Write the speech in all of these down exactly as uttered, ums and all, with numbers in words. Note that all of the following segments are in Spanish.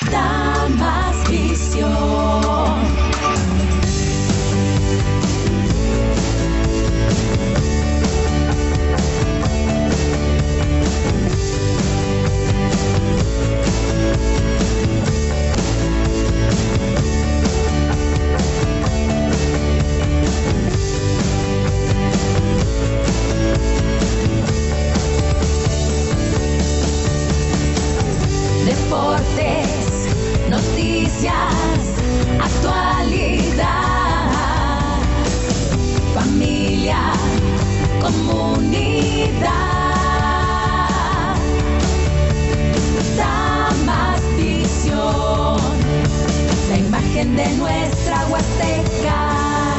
Damas Visión. Deportes, noticias, actualidad, familia, comunidad. Damas Visión, la imagen de nuestra Huasteca.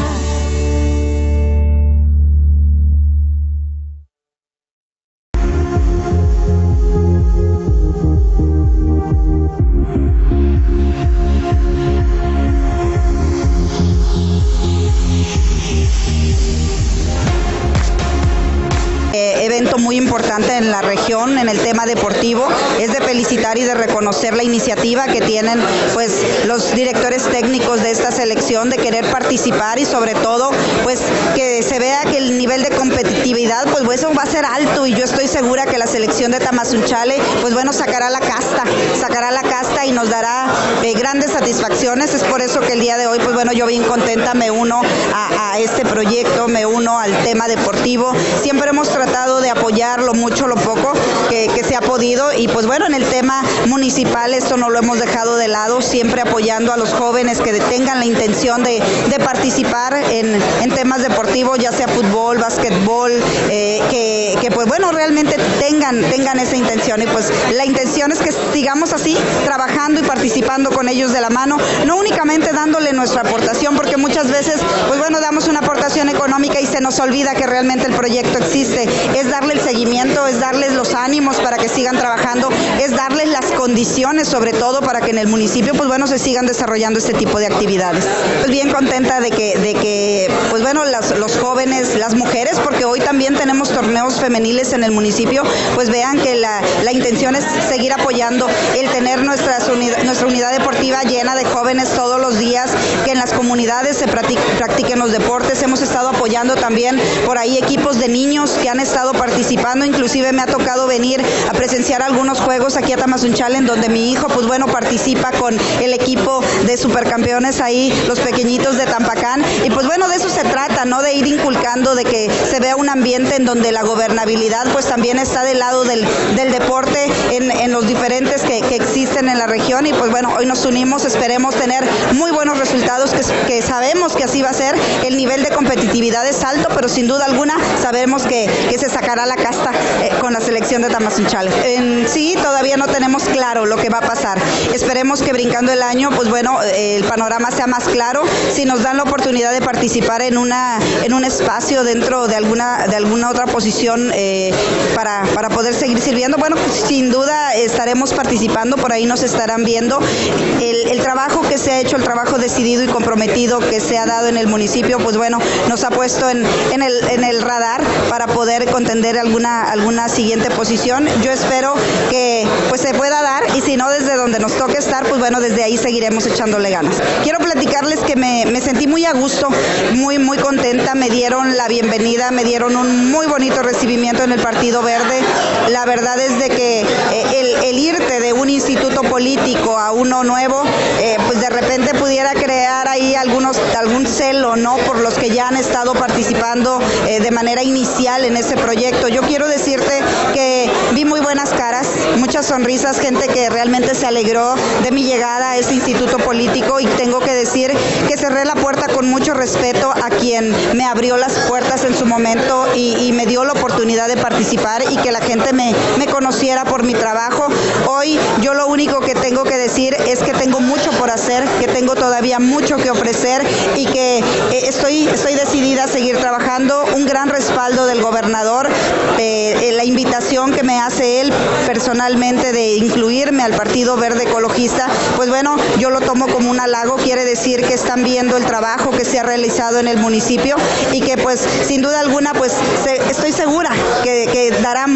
Evento muy importante en la región en el tema deportivo. Es de felicitar y de reconocer la iniciativa que tienen pues los directores técnicos de esta selección de querer participar y sobre todo pues que se vea que el nivel de competitividad pues eso va a ser alto, y yo estoy segura que la selección de Tamazunchale pues bueno sacará la casta, sacará la casta y nos dará eh, grandes satisfacciones. Es por eso que el día de hoy pues bueno yo bien contenta me uno a, a este proyecto, me uno al tema deportivo. Siempre hemos tratado de apoyar lo mucho, lo poco que, que se ha podido, y pues bueno, en el tema municipal esto no lo hemos dejado de lado, siempre apoyando a los jóvenes que tengan la intención de, de participar en, en temas deportivos, ya sea fútbol, básquetbol, eh, que, que pues bueno, realmente tengan, tengan esa intención, y pues la intención es que sigamos así, trabajando y participando con ellos de la mano, no únicamente dándole nuestra aportación, porque muchas veces pues bueno, damos una aportación económica y se nos olvida que realmente el proyecto existe. Es darle el seguimiento, es darles los ánimos para que sigan trabajando, es darles las condiciones sobre todo para que en el municipio pues bueno se sigan desarrollando este tipo de actividades. Pues bien contenta de que, de que pues bueno las, los jóvenes, las mujeres, porque hoy también tenemos torneos femeniles en el municipio, pues vean que la, la intención es seguir apoyando el tener nuestras unidad, nuestra unidad deportiva llena de jóvenes todos los días, que en las comunidades se practic, practiquen los deportes. Hemos estado apoyando también por ahí equipos de niños que han estado participando, inclusive me ha tocado venir a presenciar algunos juegos aquí a Tamazunchale en donde mi hijo pues bueno participa con el equipo de supercampeones ahí, los pequeñitos de Tampacán, y pues bueno de eso se trata, ¿no? De ir inculcando, de que se vea un ambiente en donde la gobernabilidad pues también está del lado del, del deporte en, en los diferentes que, que existen en la región, y pues bueno hoy nos unimos, esperemos tener muy buenos resultados, que, que sabemos que así va a ser. El nivel de competitividad es alto, pero sin duda alguna sabemos que, que se sacará la casta eh, con la selección de Tamazunchale. En sí todavía no tenemos claro lo que va a pasar, esperemos que brincando el año pues bueno eh, el panorama sea más claro. Si nos dan la oportunidad de participar en una en un espacio dentro de alguna de alguna otra posición eh, para, para poder seguir sirviendo, bueno pues, sin duda estaremos participando, por ahí nos estarán viendo. El, el trabajo que se ha hecho, el trabajo decidido y comprometido que se ha dado en el municipio, pues bueno nos ha puesto en, en, el, en el radar para poder contender alguna alguna siguiente posición. Yo espero que pues se pueda dar, y si no desde donde nos toque estar, pues bueno desde ahí seguiremos echándole ganas. Quiero platicarles que me, me sentí muy a gusto, muy muy contenta, me dieron la bienvenida, me dieron un muy bonito recibimiento en el Partido Verde. La verdad es de que eh, el, el irte de un instituto político a uno nuevo, eh, pues de repente pudiera crear ahí algunos algún celo, ¿no? Por los que ya han estado participando eh, de manera inicial en ese proyecto. Yo quiero decirte que vi muy buenas caras, muchas sonrisas, gente que realmente se alegró de mi llegada a este instituto político, y tengo que decir que cerré la puerta con mucho respeto a quien me abrió las puertas en su momento y, y me dio la oportunidad de participar y que la gente me, me conociera por mi trabajo. Hoy yo lo único que tengo que decir es que tengo mucho por hacer, que tengo todavía mucho que ofrecer y que eh, estoy, estoy decidida a seguir trabajando. Un gran respaldo del gobernador, eh, la invitación que me hace él personalmente de incluirme al Partido Verde Ecologista, pues bueno, yo lo tomo como un halago, quiere decir que están viendo el trabajo que se ha realizado en el municipio y que pues sin duda alguna pues se, estoy segura que, que dará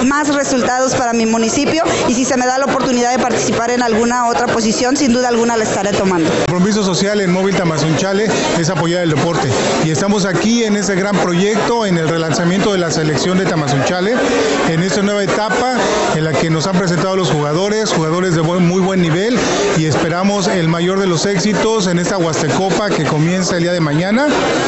más resultados para mi municipio, y si se me da la oportunidad de participar en alguna otra posición, sin duda alguna la estaré tomando. El compromiso social en Móvil Tamazunchale es apoyar el deporte, y estamos aquí en ese gran proyecto, en el relanzamiento de la selección de Tamazunchale, en esta nueva etapa en la que nos han presentado los jugadores, jugadores de buen, muy buen nivel, y esperamos el mayor de los éxitos en esta Huastecopa que comienza el día de mañana,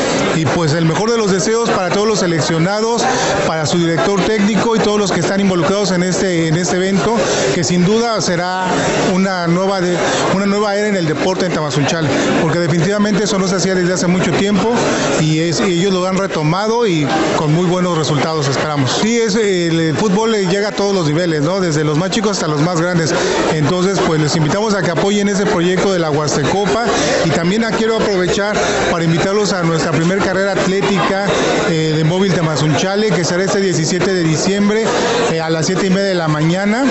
y pues el mejor de los deseos para todos los seleccionados, para su director técnico y todos los que están involucrados en este, en este evento, que sin duda será una nueva, de, una nueva era en el deporte en Tamazunchale, porque definitivamente eso no se hacía desde hace mucho tiempo, y, es, y ellos lo han retomado y con muy buenos resultados, esperamos. Sí, es, el, el fútbol llega a todos los niveles, ¿no? Desde los más chicos hasta los más grandes, entonces pues les invitamos a que apoyen ese proyecto de la Huastecopa, y también quiero aprovechar para invitarlos a nuestra primera carrera atlética eh, de Móvil Tamazunchale, que será este diecisiete de diciembre eh, a las siete y media de la mañana.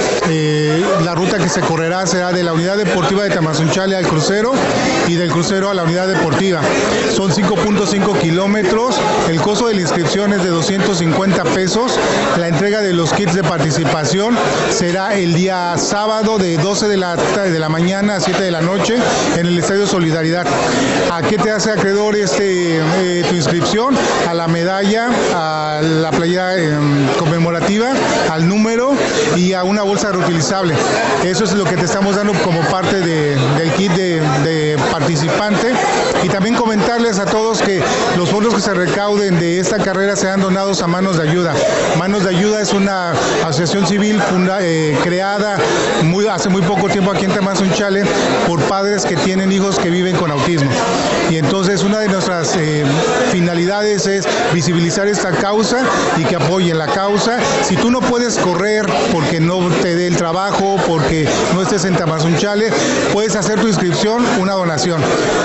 Eh, la ruta que se correrá será de la unidad deportiva de Tamazunchale al crucero, y del crucero a la unidad deportiva. Son cinco punto cinco kilómetros, el costo de la inscripción es de doscientos cincuenta pesos, la entrega de los kits de participación será el día sábado de doce de la, de la mañana a siete de la noche en el Estadio Solidaridad. ¿A qué te hace acreedor este, eh, tu inscripción? A la medalla, a la playera eh, conmemorativa, al número y a una bolsa reutilizable. Eso es lo que te estamos dando como parte de, del kit de, de participante. Y también comentarles a todos que los fondos que se recauden de esta carrera serán donados a Manos de Ayuda. Manos de Ayuda es una asociación civil funda, eh, creada muy, hace muy poco tiempo aquí en Tamazunchale por padres que tienen hijos que viven con autismo. Y entonces una de nuestras eh, finalidades es visibilizar esta causa y que apoyen la causa. Si tú no puedes correr porque no te dé el trabajo, porque no estés en Tamazunchale, puedes hacer tu inscripción, una donación.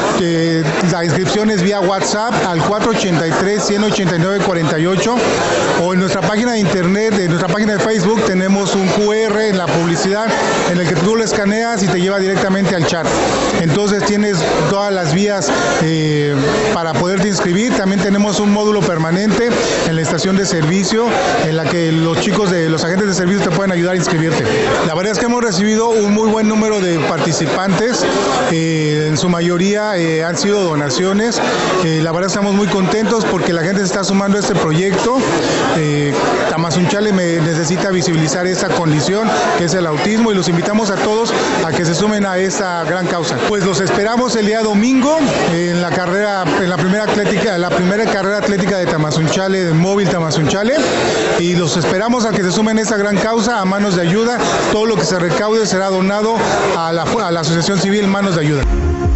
Eh, la inscripción es vía WhatsApp al cuatro ochenta y tres, ciento ochenta y nueve, cuarenta y ocho, o en nuestra página de internet, en nuestra página de Facebook tenemos un cu erre en la publicidad en el que tú lo escaneas y te lleva directamente al chat. Entonces tienes todas las vías eh, para poderte inscribir. También tenemos un módulo permanente en la estación de servicio en la que los chicos de los agentes de servicio te pueden ayudar a inscribirte. La verdad es que hemos recibido un muy buen número de participantes, eh, en su mayoría eh, han sido donaciones. Eh, la verdad estamos muy contentos porque la gente se está sumando a este proyecto. Eh, Tamazunchale me necesita visibilizar esta condición que es el autismo, y los invitamos a todos a que se sumen a esta gran causa. Pues los esperamos el día domingo en la carrera, en la primera atlética, la primera carrera atlética de Tamazunchale, de Móvil Tamazunchale, y los esperamos a que se sumen a esta gran causa, a Manos de Ayuda. Todo lo que se recaude será donado a la, a la Asociación Civil Manos de Ayuda.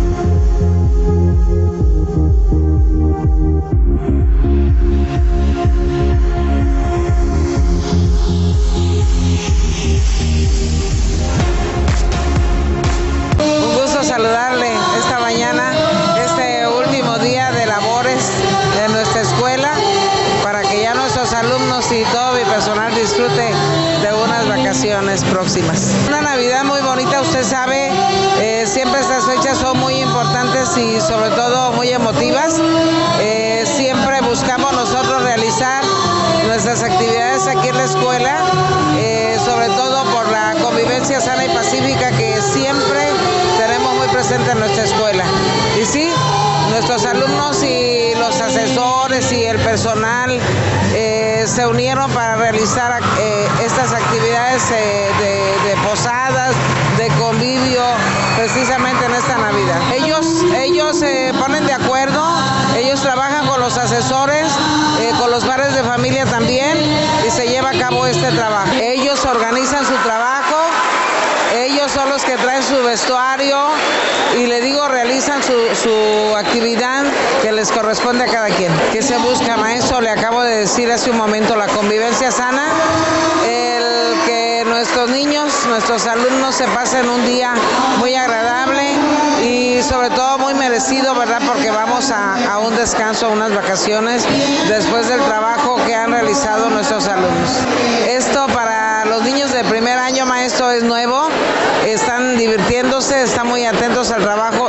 Saludarle esta mañana, este último día de labores de nuestra escuela, para que ya nuestros alumnos y todo mi personal disfrute de unas vacaciones próximas. Una Navidad muy bonita, usted sabe, eh, siempre estas fechas son muy importantes y sobre todo muy emotivas. Eh, siempre buscamos nosotros realizar nuestras actividades aquí en la escuela, eh, sobre todo por la convivencia sana y pacífica que siempre tenemos muy presente en nuestra escuela. Y sí, nuestros alumnos y los asesores y el personal eh, se unieron para realizar eh, estas actividades eh, de, de posadas, de convivio, precisamente en esta Navidad. Ellos, ellos se ponen de acuerdo, ellos trabajan con los asesores, eh, con los padres de familia también, y se lleva a cabo este trabajo. Ellos organizan su trabajo, ellos son los que traen su vestuario y le digo, realizan su, su actividad que les corresponde a cada quien. ¿Qué se busca, maestro? Le acabo de decir hace un momento, la convivencia sana, el que nuestros niños, nuestros alumnos se pasen un día muy agradable y sobre todo muy merecido, ¿verdad? Porque vamos a, a un descanso, a unas vacaciones después del trabajo que han realizado nuestros alumnos. Esto para los niños de primer año, maestro, es nuevo, están divirtiéndose, están muy atentos al trabajo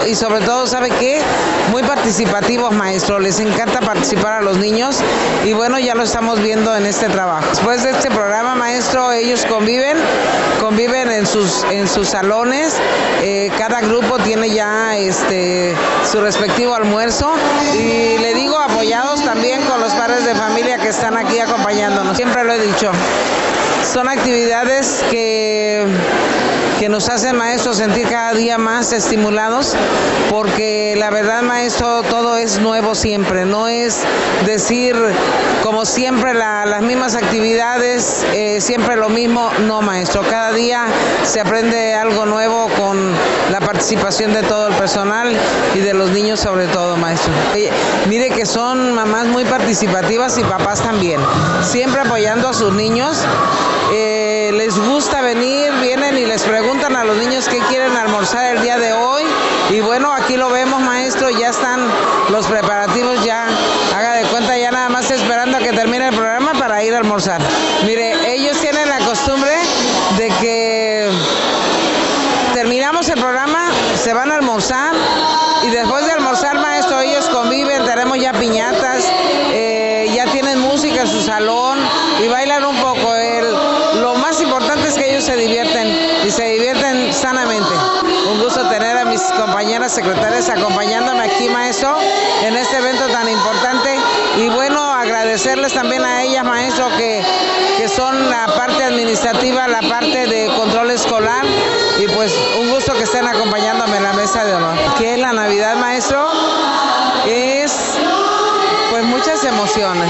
y sobre todo, ¿sabe qué? Muy participativos, maestro. Les encanta participar a los niños y bueno, ya lo estamos viendo en este trabajo. Después de este programa, maestro, ellos conviven, conviven en sus, en sus salones. Eh, cada grupo tiene ya este, su respectivo almuerzo y le digo, apoyados también con los padres de familia que están aquí acompañándonos. Siempre lo he dicho, son actividades que, que nos hacen, maestro, sentir cada día más estimulados, porque la verdad, maestro, todo es nuevo siempre, no es decir como siempre la, las mismas actividades, eh, siempre lo mismo, no, maestro, cada día se aprende algo nuevo con la participación de todo el personal y de los niños sobre todo, maestro. Eh, mire que son mamás muy participativas y papás también, siempre apoyando a sus niños. Eh, les gusta venir, vienen y les preguntan a los niños qué quieren almorzar el día de hoy y bueno, aquí lo vemos, maestro, ya están los preparativos, ya haga de cuenta, ya nada más esperando a que termine el programa para ir a almorzar. Mire, ellos tienen la costumbre de que terminamos el programa, se van a almorzar y después de almorzar, maestro, ellos conviven, tenemos ya piñatas, eh, ya tienen música en su salón y bailan un poco. El, lo más importante es que ellos se divierten y se divierten sanamente. Un gusto tener a mis compañeras secretarias acompañándome aquí, maestro, en este evento tan importante y bueno, agradecerles también a ellas, maestro, que, que son la parte administrativa, la parte de control escolar y pues un gusto que estén acompañándome en la mesa de honor. ¿Qué es la Navidad, maestro? Es pues muchas emociones.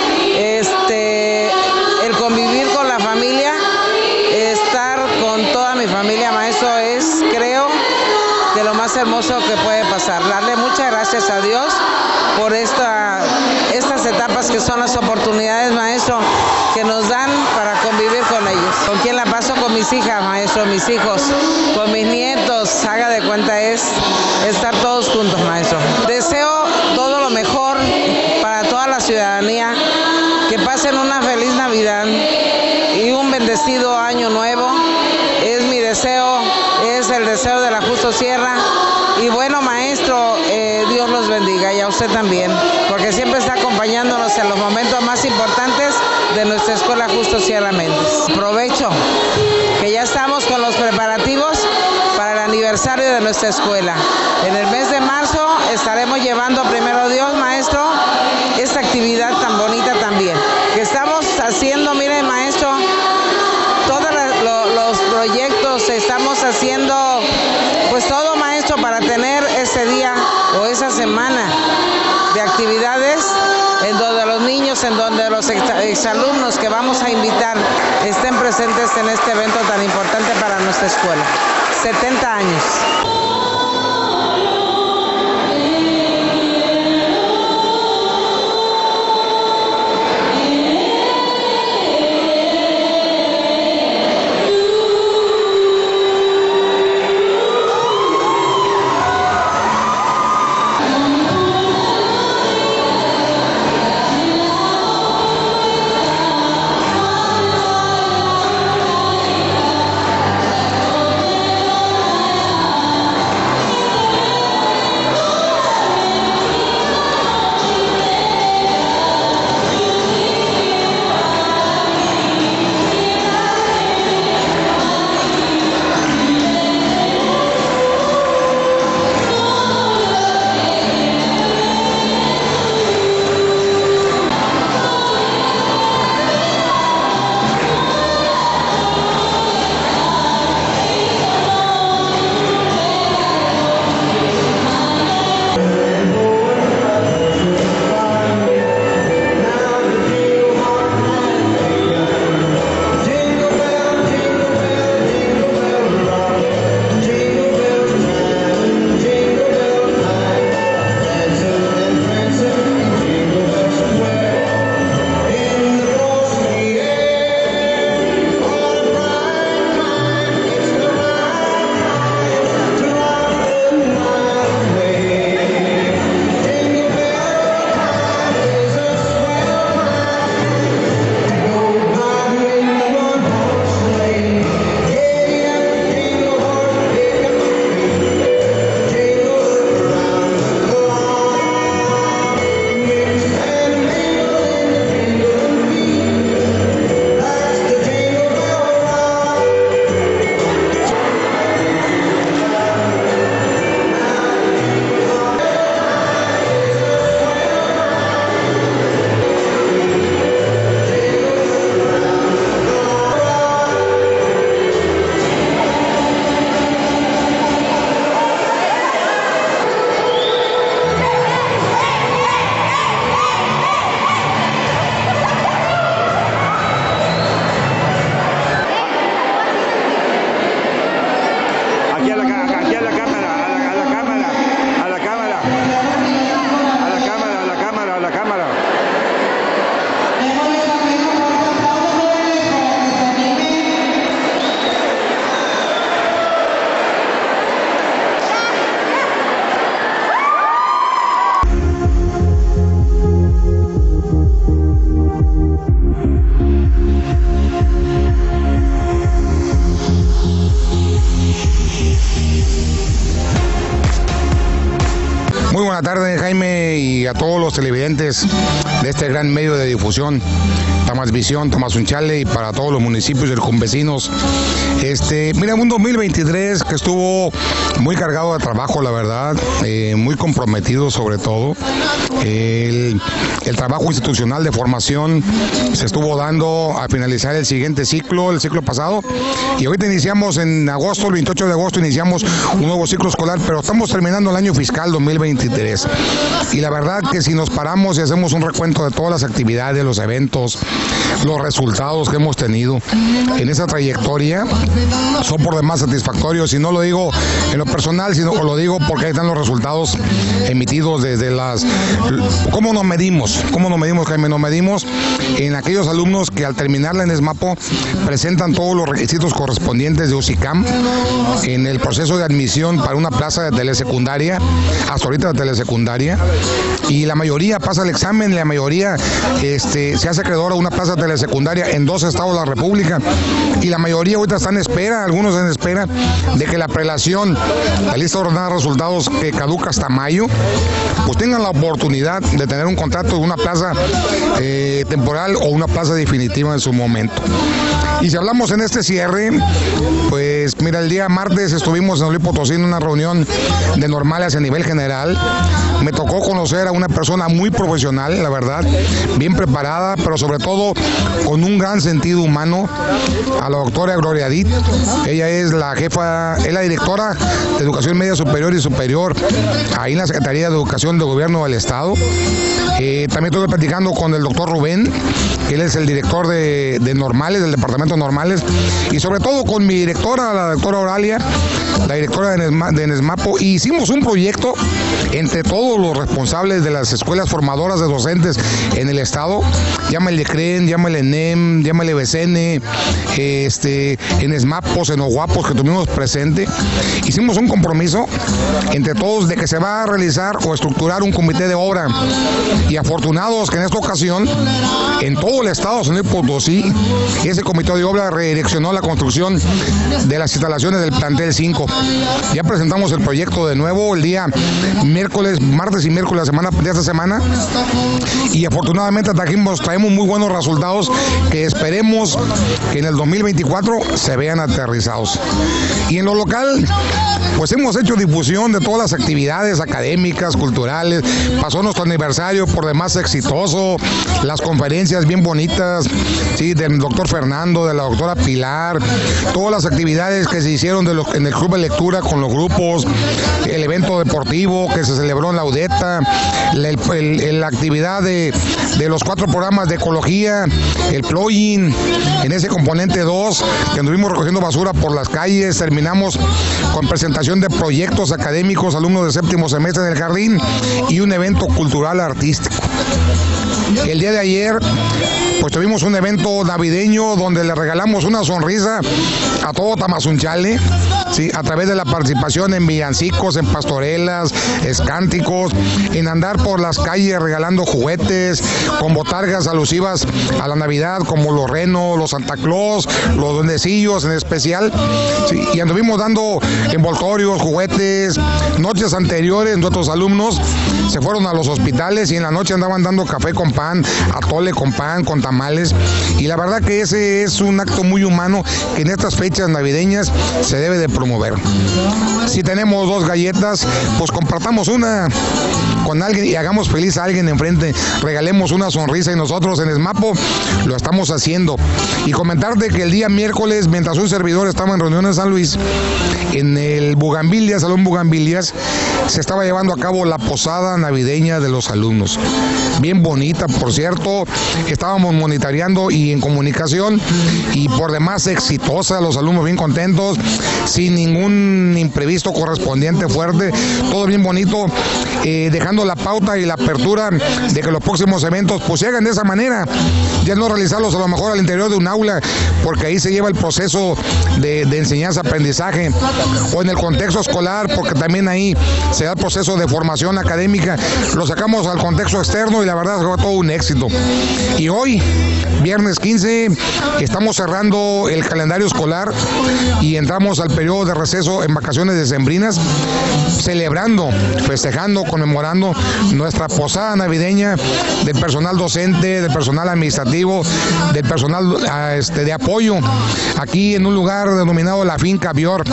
Este, el convivir con la familia, estar con toda mi familia, maestro, es, creo, de lo más hermoso que puede pasar. Darle muchas gracias a Dios por esta, estas etapas que son las oportunidades, maestro, que nos dan para convivir con ellos. ¿Con quién la paso? Con mis hijas, maestro, mis hijos, con mis nietos. Haga de cuenta, es estar todos juntos, maestro. Deseo todo lo mejor para toda la ciudadanía, que pasen una feliz Navidad y un bendecido año nuevo. Es mi deseo, es el deseo de la Justo Sierra. Y bueno, maestro, eh, Dios los bendiga y a usted también, porque siempre está acompañándonos en los momentos más importantes de nuestra escuela Justo Sierra Méndez. Aprovecho que ya estamos con los preparativos para el aniversario de nuestra escuela. En el mes de marzo estaremos llevando, primero Dios, maestro, esta actividad tan bonita también, que estamos haciendo, miren, maestro, todos los proyectos, estamos haciendo pues todo, maestro, para tener ese día o esa semana de actividades en donde los niños, en donde los exalumnos que vamos a invitar estén presentes en este evento tan importante para nuestra escuela. setenta años. buena tarde, Jaime, y a todos los televidentes de este gran medio de difusión, Tamasvisión, Tamazunchale, y para todos los municipios circunvecinos. Este, mira, un dos mil veintitrés que estuvo muy cargado de trabajo, la verdad, eh, muy comprometido sobre todo. El, el trabajo institucional de formación se estuvo dando a finalizar el siguiente ciclo, el ciclo pasado, y ahorita iniciamos en agosto, el veintiocho de agosto, iniciamos un nuevo ciclo escolar, pero estamos terminando el año fiscal dos mil veintitrés. Y la verdad que si nos paramos y hacemos un recuento de todas las actividades, los eventos, los resultados que hemos tenido en esa trayectoria, son por demás satisfactorios, y no lo digo en lo personal, sino lo digo porque ahí están los resultados emitidos desde las... ¿Cómo nos medimos? ¿Cómo nos medimos, Jaime? Nos medimos en aquellos alumnos que al terminar la ENESMAPO presentan todos los requisitos correspondientes de UCICAM en el proceso de admisión para una plaza de telesecundaria, hasta ahorita de telesecundaria, y la mayoría pasa el examen, la mayoría este, se hace acreedor a una plaza de telesecundaria en dos estados de la República, y la mayoría ahorita están en espera, algunos en espera de que la prelación, la lista ordenada de resultados que caduca hasta mayo, pues tengan la oportunidad de tener un contrato de una plaza eh, temporal o una plaza definitiva en su momento. Y si hablamos en este cierre, pues mira, el día martes estuvimos en San Luis Potosí en una reunión de normales a nivel general. Me tocó conocer a una persona muy profesional, la verdad, bien preparada, pero sobre todo con un gran sentido humano, a la doctora Gloria Edith. Ella es la jefa, es la directora de Educación Media Superior y Superior ahí en la Secretaría de Educación del Gobierno del Estado. Eh, también estuve platicando con el doctor Rubén, que él es el director de, de Normales, del Departamento de Normales, y sobre todo con mi directora, la doctora Oralia, la directora de, Nesma, de ENESMAPO, y hicimos un proyecto entre todos los responsables de las escuelas formadoras de docentes en el Estado, llámale CREN, llámale ENEM, llámale B C N, este, ENESMAPO, Senoguapos, que tuvimos presente. Hicimos un compromiso entre todos de que se va a realizar o estructurar un comité de obra, y afortunados que en esta ocasión, en todo el Estado de San Luis Potosí, ese comité de obra redireccionó la construcción de las instalaciones del plantel cinco. Ya presentamos el proyecto de nuevo el día miércoles, martes y miércoles de, semana, de esta semana, y afortunadamente trajimos, traemos muy buenos resultados que esperemos que en el dos mil veinticuatro se vean aterrizados. Y en lo local, pues hemos hecho difusión de todas las actividades académicas, culturales. Pasó nuestro aniversario por demás exitoso, las conferencias bien bonitas, sí, del doctor Fernando, de la doctora Pilar, todas las actividades que se hicieron de los, en el club de lectura con los grupos, el evento deportivo que se celebró en la UDETA, la, el, el, la actividad de, de los cuatro programas de ecología, el plugin, en ese componente dos, que anduvimos recogiendo basura por las calles. Terminamos con presentación de proyectos académicos, alumnos de séptimo semestre en el jardín, y un evento cultural artístico. El día de ayer, pues tuvimos un evento navideño donde le regalamos una sonrisa a todo Tamazunchale, ¿sí? A través de la participación en villancicos, en pastorelas, escánticos, en andar por las calles regalando juguetes, con botargas alusivas a la Navidad, como los renos, los Santa Claus, los duendecillos en especial, ¿sí? Y anduvimos dando envoltorios, juguetes. Noches anteriores nuestros alumnos se fueron a los hospitales y en la noche andaban dando café con pan, atole con pan, con tamales, y la verdad que ese es un acto muy humano que en estas fechas navideñas se debe de promover. Si tenemos dos galletas, pues compartamos una con alguien y hagamos feliz a alguien enfrente, regalemos una sonrisa, y nosotros en ENESMAPO lo estamos haciendo. Y comentarte que el día miércoles, mientras un servidor estaba en reunión en San Luis, en el Bugambilias, Salón Bugambilias, se estaba llevando a cabo la posada navideña de los alumnos. Bien bonita, por cierto, estábamos monitoreando y en comunicación, y por demás exitosa, los alumnos bien contentos, sin ningún imprevisto correspondiente fuerte, todo bien bonito, eh, dejando la pauta y la apertura de que los próximos eventos pues se hagan de esa manera, ya no realizarlos a lo mejor al interior de un aula, porque ahí se lleva el proceso de, de enseñanza-aprendizaje, o en el contexto escolar, porque también ahí se da el proceso de formación académica, lo sacamos al contexto externo y la verdad fue todo un éxito. Y hoy, viernes quince, estamos cerrando el calendario escolar y entramos al periodo de receso en vacaciones decembrinas, celebrando, festejando, conmemorando siendo nuestra posada navideña del personal docente, del personal administrativo, del personal este, de apoyo, aquí en un lugar denominado La Finca Bior.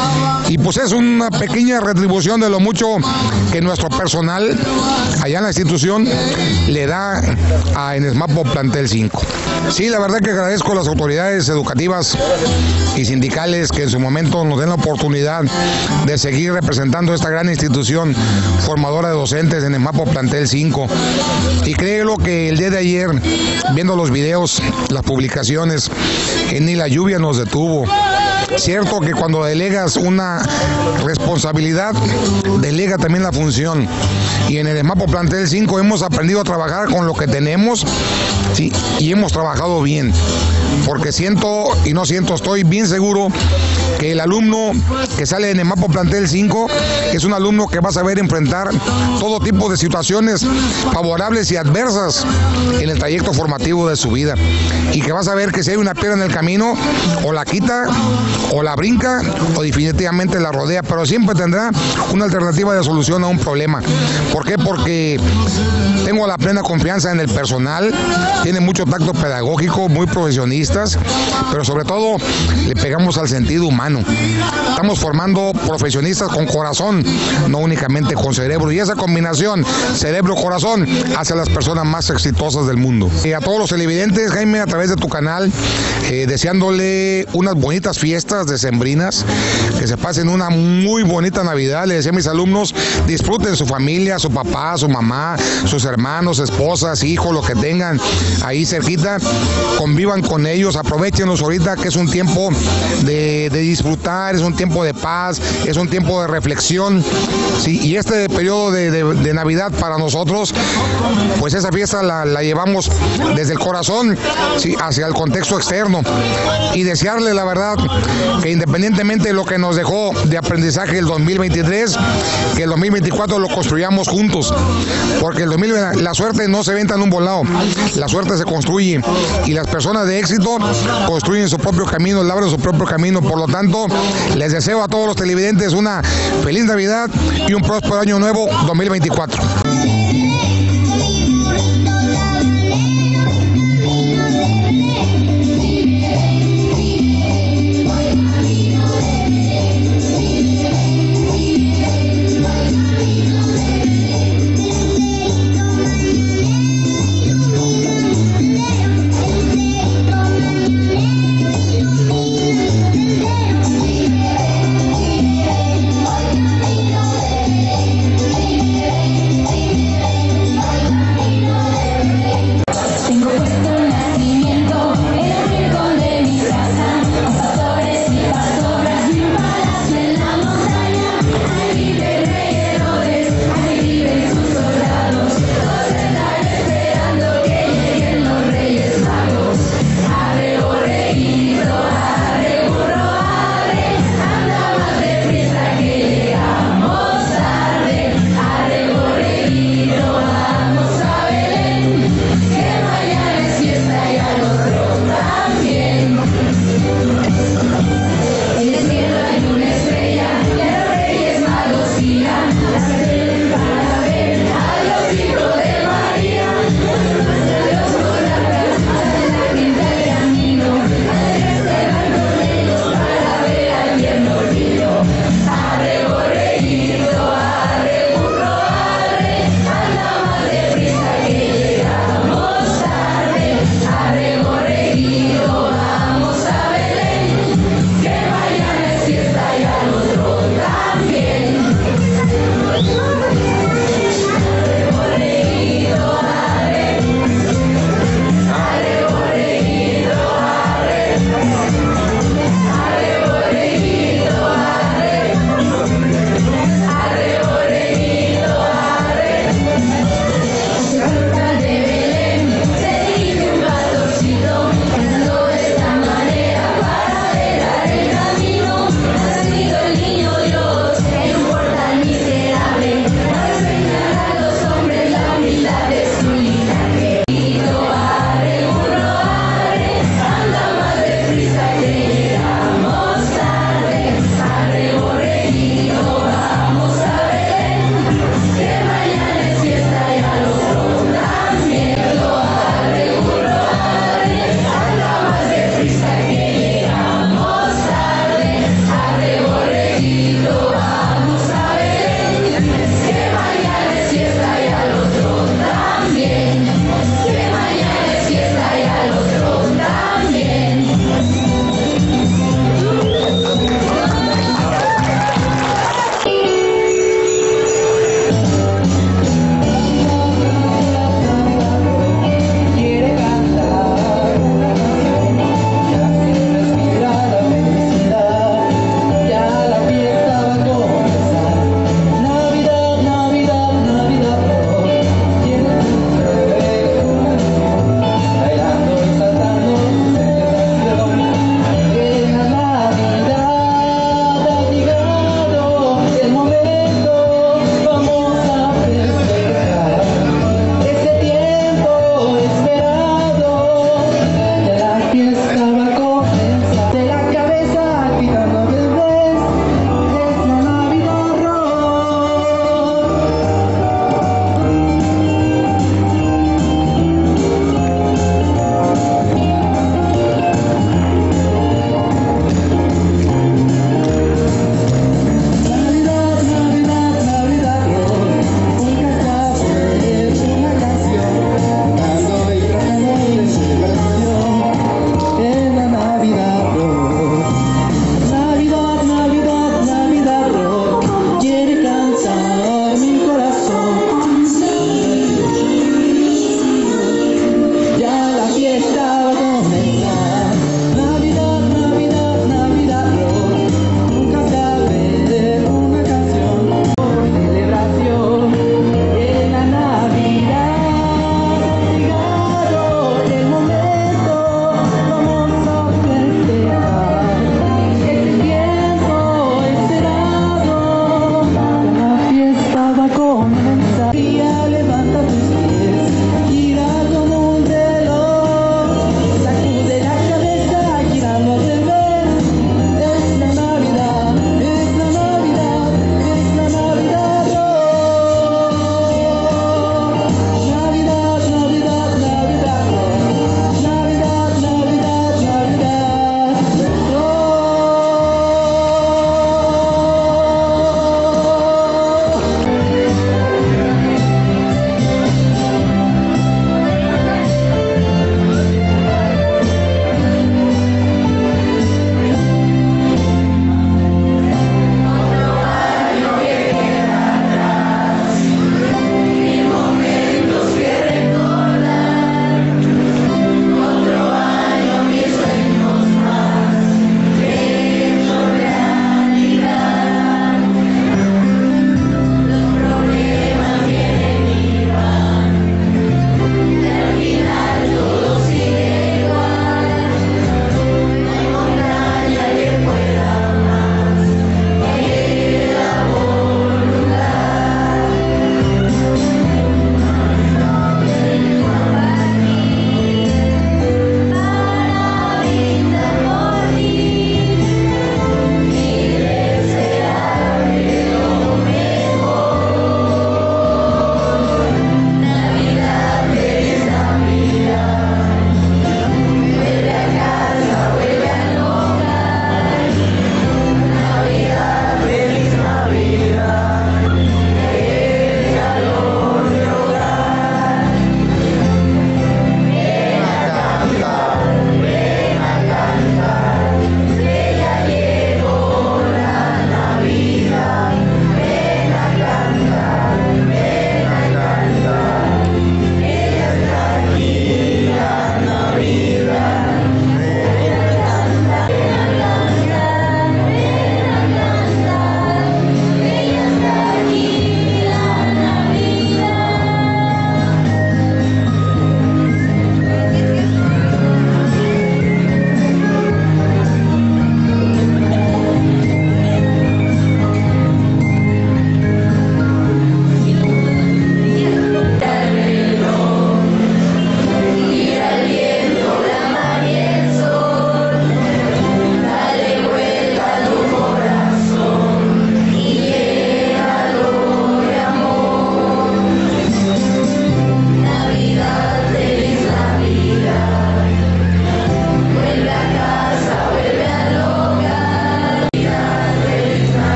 Y pues es una pequeña retribución de lo mucho que nuestro personal allá en la institución le da a Enesmapo Plantel cinco. Sí, la verdad que agradezco a las autoridades educativas y sindicales que en su momento nos den la oportunidad de seguir representando esta gran institución formadora de docentes en Enesmapo Plantel cinco. Y créelo que el día de ayer, viendo los videos, las publicaciones, que ni la lluvia nos detuvo. Cierto que cuando delegas una responsabilidad, delega también la función. Y en el Enesmapo Plantel cinco hemos aprendido a trabajar con lo que tenemos, sí, y hemos trabajado bien. Porque siento, y no siento, estoy bien seguro que el alumno que sale de Enesmapo Plantel cinco es un alumno que va a saber enfrentar todo tipo de situaciones favorables y adversas en el trayecto formativo de su vida. Y que va a saber que si hay una piedra en el camino, o la quita, o la brinca, o definitivamente la rodea, pero siempre tendrá una alternativa de solución a un problema. ¿Por qué? Porque tengo la plena confianza en el personal, tiene mucho tacto pedagógico, muy profesionistas, pero sobre todo le pegamos al sentido humano. Estamos formando profesionistas con corazón, no únicamente con cerebro, y esa combinación cerebro-corazón hace a las personas más exitosas del mundo. Y a todos los televidentes, Jaime, a través de tu canal, eh, deseándole unas bonitas fiestas decembrinas, que se pasen una muy bonita Navidad. Le decía a mis alumnos, disfruten su familia, su papá, su mamá, sus hermanos, esposas, hijos, lo que tengan ahí cerquita, convivan con ellos, aprovechenlos ahorita que es un tiempo de, de disfrutar, es un tiempo de paz, es un tiempo de reflexión, ¿sí? Y este periodo de, de, de Navidad para nosotros, pues esa fiesta la, la llevamos desde el corazón, ¿sí?, hacia el contexto externo, y desearle la verdad que independientemente de lo que nos dejó de aprendizaje el dos mil veintitrés, que el dos mil veinticuatro lo construyamos juntos, porque el dos mil veinte, la suerte no se venta en un volado, la suerte se construye, y las personas de éxito construyen su propio camino, labran su propio camino. Por lo tanto, les deseo a todos los televidentes una feliz Navidad y un próspero año nuevo dos mil veinticuatro.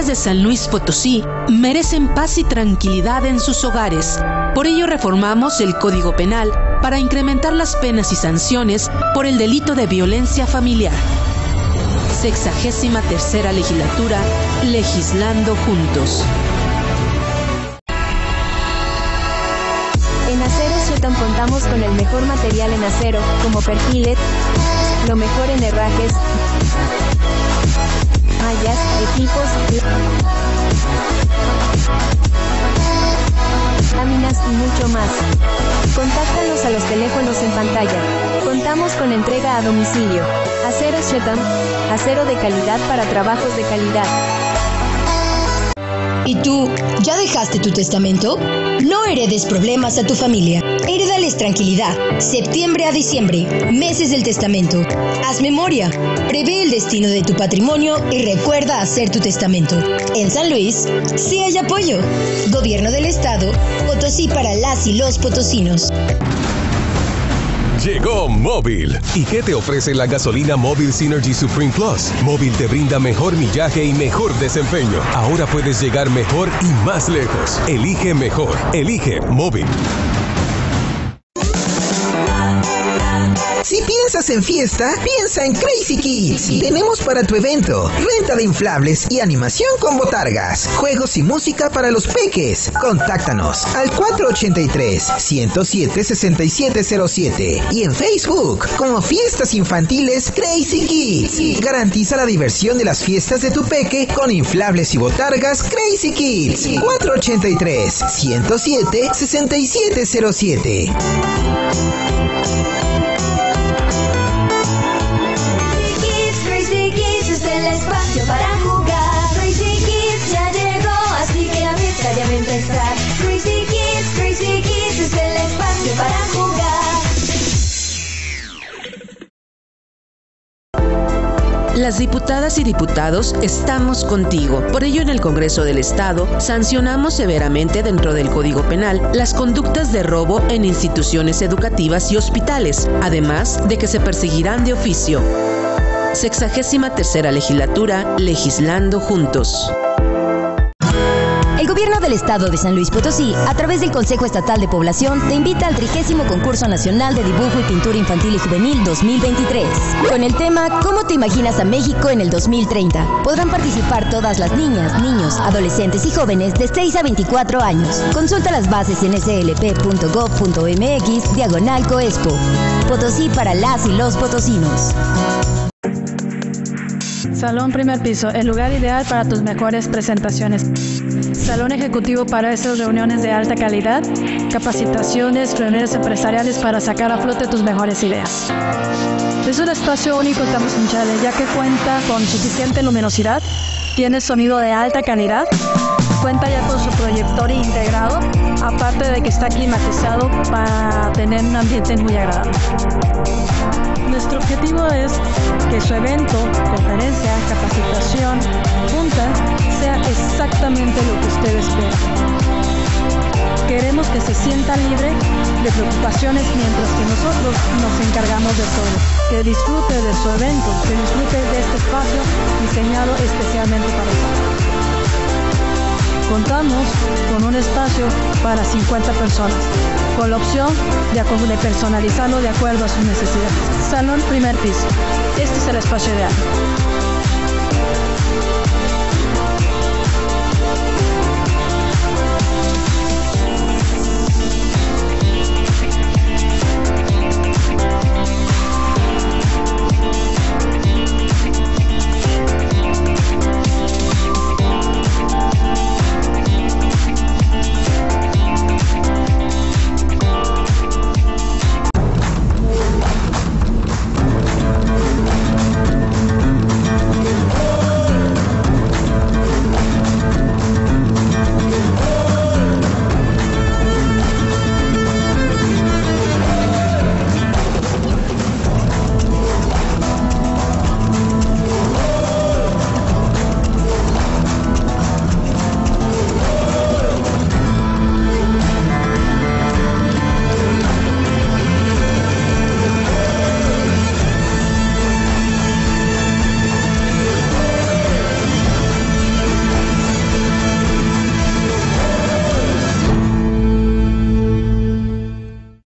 familias de San Luis Potosí merecen paz y tranquilidad en sus hogares. Por ello reformamos el Código Penal para incrementar las penas y sanciones por el delito de violencia familiar. Sexagésima tercera legislatura, legislando juntos. En Acero Chetam contamos con el mejor material en acero, como perfiles, lo mejor en herrajes, mallas, equipos, láminas y mucho más. Contáctanos a los teléfonos en pantalla. Contamos con entrega a domicilio. Acero Chetam, acero de calidad para trabajos de calidad. ¿Y tú, ya dejaste tu testamento? No heredes problemas a tu familia. Heredales tranquilidad. Septiembre a diciembre, meses del testamento. Haz memoria, prevé el destino de tu patrimonio y recuerda hacer tu testamento. En San Luis, sí hay apoyo. Gobierno del Estado, Potosí para las y los potosinos. Llegó Móvil. ¿Y qué te ofrece la gasolina Móvil Synergy Supreme Plus? Móvil te brinda mejor millaje y mejor desempeño. Ahora puedes llegar mejor y más lejos. Elige mejor. Elige Móvil. Si piensas en fiesta, piensa en Crazy Kids. Tenemos para tu evento renta de inflables y animación con botargas, juegos y música para los peques. Contáctanos al cuatro ochenta y tres, ciento siete, sesenta y siete cero siete y en Facebook como Fiestas Infantiles Crazy Kids. Garantiza la diversión de las fiestas de tu peque con inflables y botargas Crazy Kids. cuatro ochenta y tres, ciento siete, sesenta y siete cero siete. Para jugar, Crazy Kids ya llegó, así que la fiesta ya va a empezar. Crazy Kids, Crazy Kids es el espacio para jugar. Las diputadas y diputados estamos contigo. Por ello, en el Congreso del Estado, sancionamos severamente dentro del Código Penal las conductas de robo en instituciones educativas y hospitales, además de que se perseguirán de oficio. Sexagésima tercera legislatura, legislando juntos. El Gobierno del Estado de San Luis Potosí, a través del Consejo Estatal de Población, te invita al trigésimo Concurso Nacional de Dibujo y Pintura Infantil y Juvenil dos mil veintitrés. Con el tema ¿Cómo te imaginas a México en el dos mil treinta? Podrán participar todas las niñas, niños, adolescentes y jóvenes de seis a veinticuatro años. Consulta las bases en s l p punto gov punto m x diagonal coespo. Potosí para las y los potosinos. Salón primer piso, el lugar ideal para tus mejores presentaciones. Salón ejecutivo para estas reuniones de alta calidad, capacitaciones, reuniones empresariales para sacar a flote tus mejores ideas. Es un espacio único en Tamazunchale, ya que cuenta con suficiente luminosidad, tiene sonido de alta calidad, cuenta ya con su proyector integrado, aparte de que está climatizado para tener un ambiente muy agradable. Nuestro objetivo es que su evento, conferencia, capacitación, junta, sea exactamente lo que usted espera. Queremos que se sienta libre de preocupaciones mientras que nosotros nos encargamos de todo. Que disfrute de su evento, que disfrute de este espacio diseñado especialmente para usted. Contamos con un espacio para cincuenta personas, con la opción de, de personalizarlo de acuerdo a sus necesidades. Salón primer piso. Este es el espacio ideal.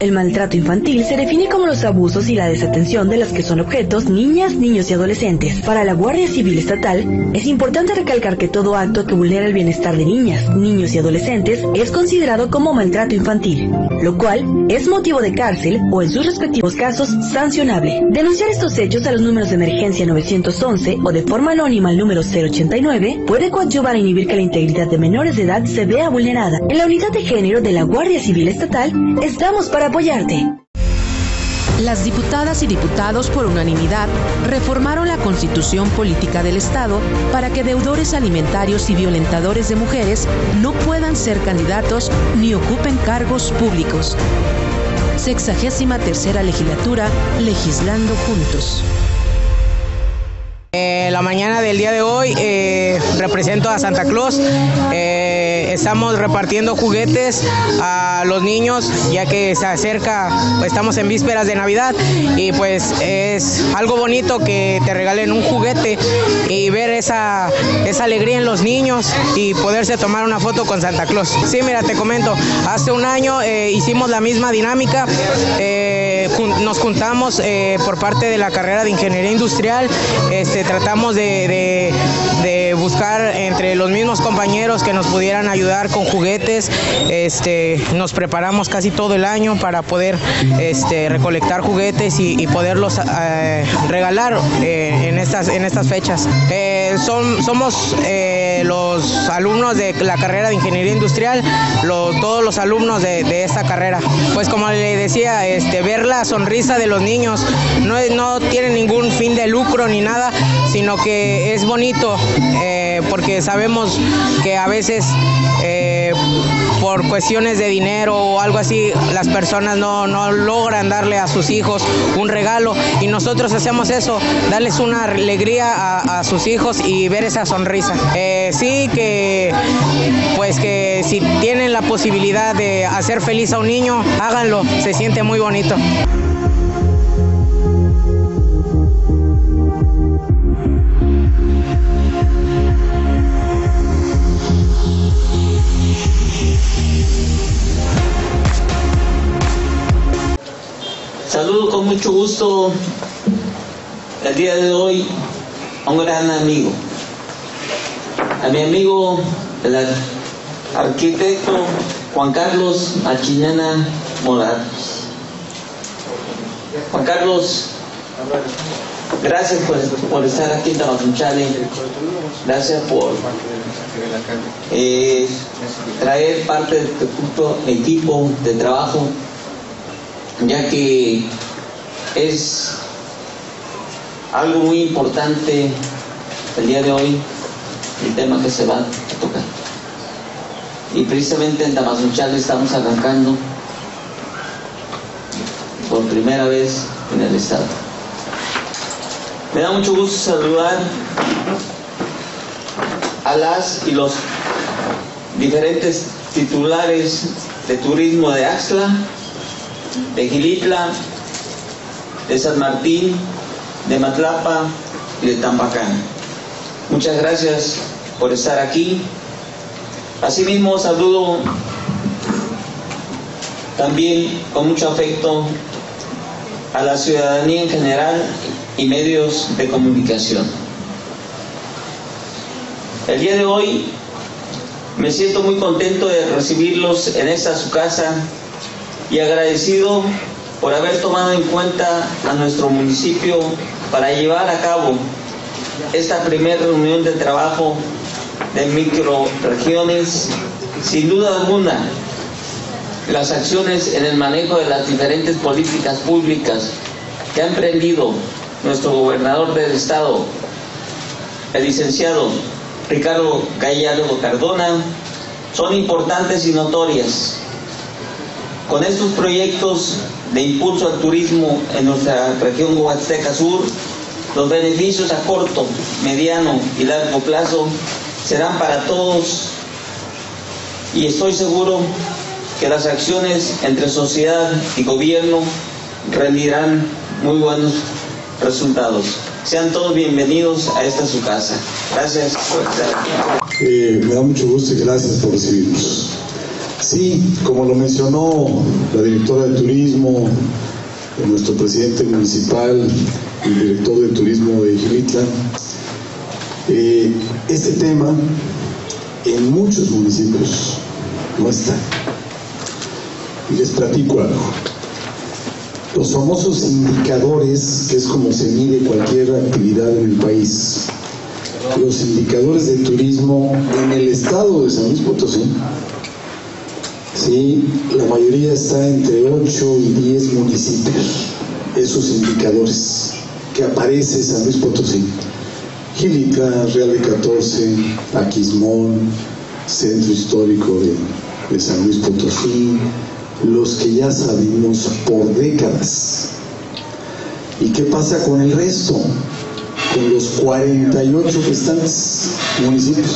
El maltrato infantil se define como los abusos y la desatención de las que son objetos niñas, niños y adolescentes. Para la Guardia Civil Estatal, es importante recalcar que todo acto que vulnera el bienestar de niñas, niños y adolescentes es considerado como maltrato infantil, lo cual es motivo de cárcel o, en sus respectivos casos, sancionable. Denunciar estos hechos a los números de emergencia nueve once o de forma anónima al número cero ochenta y nueve puede coadyuvar a inhibir que la integridad de menores de edad se vea vulnerada. En la Unidad de Género de la Guardia Civil Estatal, estamos para apoyarte. Las diputadas y diputados por unanimidad reformaron la Constitución Política del Estado para que deudores alimentarios y violentadores de mujeres no puedan ser candidatos ni ocupen cargos públicos. Sexagésima tercera legislatura, legislando juntos. Eh, la mañana del día de hoy eh, represento a Santa Claus. Eh, estamos repartiendo juguetes a los niños ya que se acerca, estamos en vísperas de Navidad y pues es algo bonito que te regalen un juguete y ver esa, esa alegría en los niños y poderse tomar una foto con Santa Claus. Sí, mira, te comento, hace un año eh, hicimos la misma dinámica, eh, jun- nos juntamos eh, por parte de la carrera de Ingeniería Industrial. Este, tratamos de, de, de buscar entre los mismos compañeros que nos pudieran ayudar con juguetes. Este, nos preparamos casi todo el año para poder este, recolectar juguetes y, y poderlos eh, regalar eh, en, estas, en estas fechas. Eh, son, somos eh, los alumnos de la carrera de Ingeniería Industrial, lo, todos los alumnos de, de esta carrera. Pues como le decía, este, ver la sonrisa de los niños no, no tiene ningún fin de lucro ni nada, sino que es bonito eh, porque sabemos que a veces eh, por cuestiones de dinero o algo así las personas no, no logran darle a sus hijos un regalo y nosotros hacemos eso, darles una alegría a, a sus hijos y ver esa sonrisa. Eh, sí que pues que si tienen la posibilidad de hacer feliz a un niño, háganlo, se siente muy bonito. Saludo con mucho gusto el día de hoy a un gran amigo, a mi amigo el arquitecto Juan Carlos Machinena Morales. Juan Carlos, gracias por, por estar aquí en Tamazunchale, gracias por eh, traer parte de tu equipo de trabajo, ya que es algo muy importante el día de hoy, el tema que se va a tocar. Y precisamente en Tamazunchale estamos arrancando por primera vez en el estado. Me da mucho gusto saludar a las y los diferentes titulares de turismo de Axtla, de Gilitla, de San Martín, de Matlapa y de Tampacán. Muchas gracias por estar aquí. Asimismo saludo también con mucho afecto a la ciudadanía en general y medios de comunicación. El día de hoy me siento muy contento de recibirlos en esta su casa y agradecido por haber tomado en cuenta a nuestro municipio para llevar a cabo esta primera reunión de trabajo de microrregiones. Sin duda alguna, las acciones en el manejo de las diferentes políticas públicas que ha emprendido nuestro gobernador del estado, el licenciado Ricardo Gallardo Cardona, son importantes y notorias. Con estos proyectos de impulso al turismo en nuestra región Huasteca Sur, los beneficios a corto, mediano y largo plazo serán para todos, y estoy seguro que las acciones entre sociedad y gobierno rendirán muy buenos resultados. Sean todos bienvenidos a esta su casa. Gracias por estar aquí. Eh, me da mucho gusto y gracias por recibirnos. Sí, como lo mencionó la directora de turismo, nuestro presidente municipal, el director de turismo de Gilitla, eh, este tema en muchos municipios no está. Y les platico algo. Los famosos indicadores, que es como se mide cualquier actividad en el país, los indicadores de turismo en el estado de San Luis Potosí, sí, la mayoría está entre ocho y diez municipios, esos indicadores que aparece San Luis Potosí: Gilitla, Real de catorce, Aquismón, Centro Histórico de, de San Luis Potosí, los que ya sabemos por décadas. ¿Y qué pasa con el resto? Con los cuarenta y ocho restantes municipios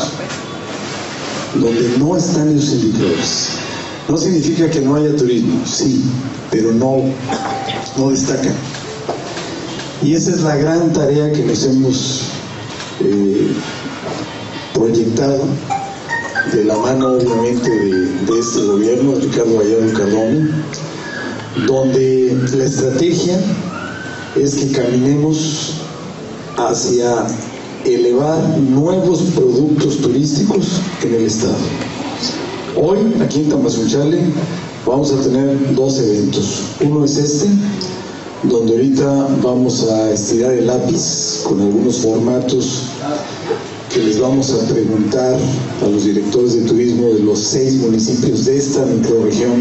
donde no están esos indicadores. No significa que no haya turismo, sí, pero no, no destacan. Y esa es la gran tarea que nos hemos eh, proyectado de la mano, obviamente, de, de este gobierno, Ricardo Gallardo Cardona, donde la estrategia es que caminemos hacia elevar nuevos productos turísticos en el estado. Hoy, aquí en Tamazunchale, vamos a tener dos eventos. Uno es este, donde ahorita vamos a estirar el lápiz con algunos formatos que les vamos a preguntar a los directores de turismo de los seis municipios de esta microrregión.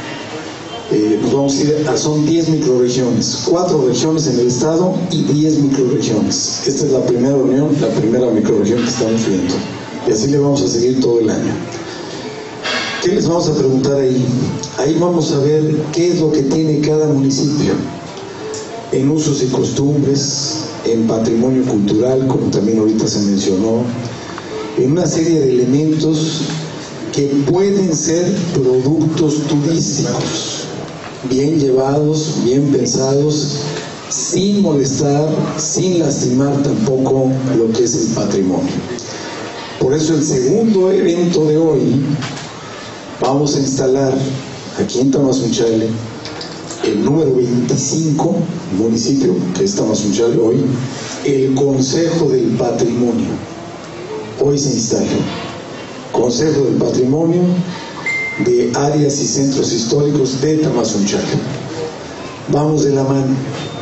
Eh, pues vamos a ir a, son diez microrregiones, cuatro regiones en el estado y diez microrregiones. Esta es la primera reunión, la primera microrregión que estamos viendo. Y así le vamos a seguir todo el año. ¿Qué les vamos a preguntar ahí? Ahí vamos a ver qué es lo que tiene cada municipio en usos y costumbres, en patrimonio cultural, como también ahorita se mencionó, en una serie de elementos que pueden ser productos turísticos, bien llevados, bien pensados, sin molestar, sin lastimar tampoco lo que es el patrimonio. Por eso el segundo evento de hoy, vamos a instalar aquí en Tamazunchale el número veinticinco, municipio que es Tamazunchale hoy, el Consejo del Patrimonio. Hoy se instala Consejo del Patrimonio de áreas y centros históricos de Tamazunchale. Vamos de la mano.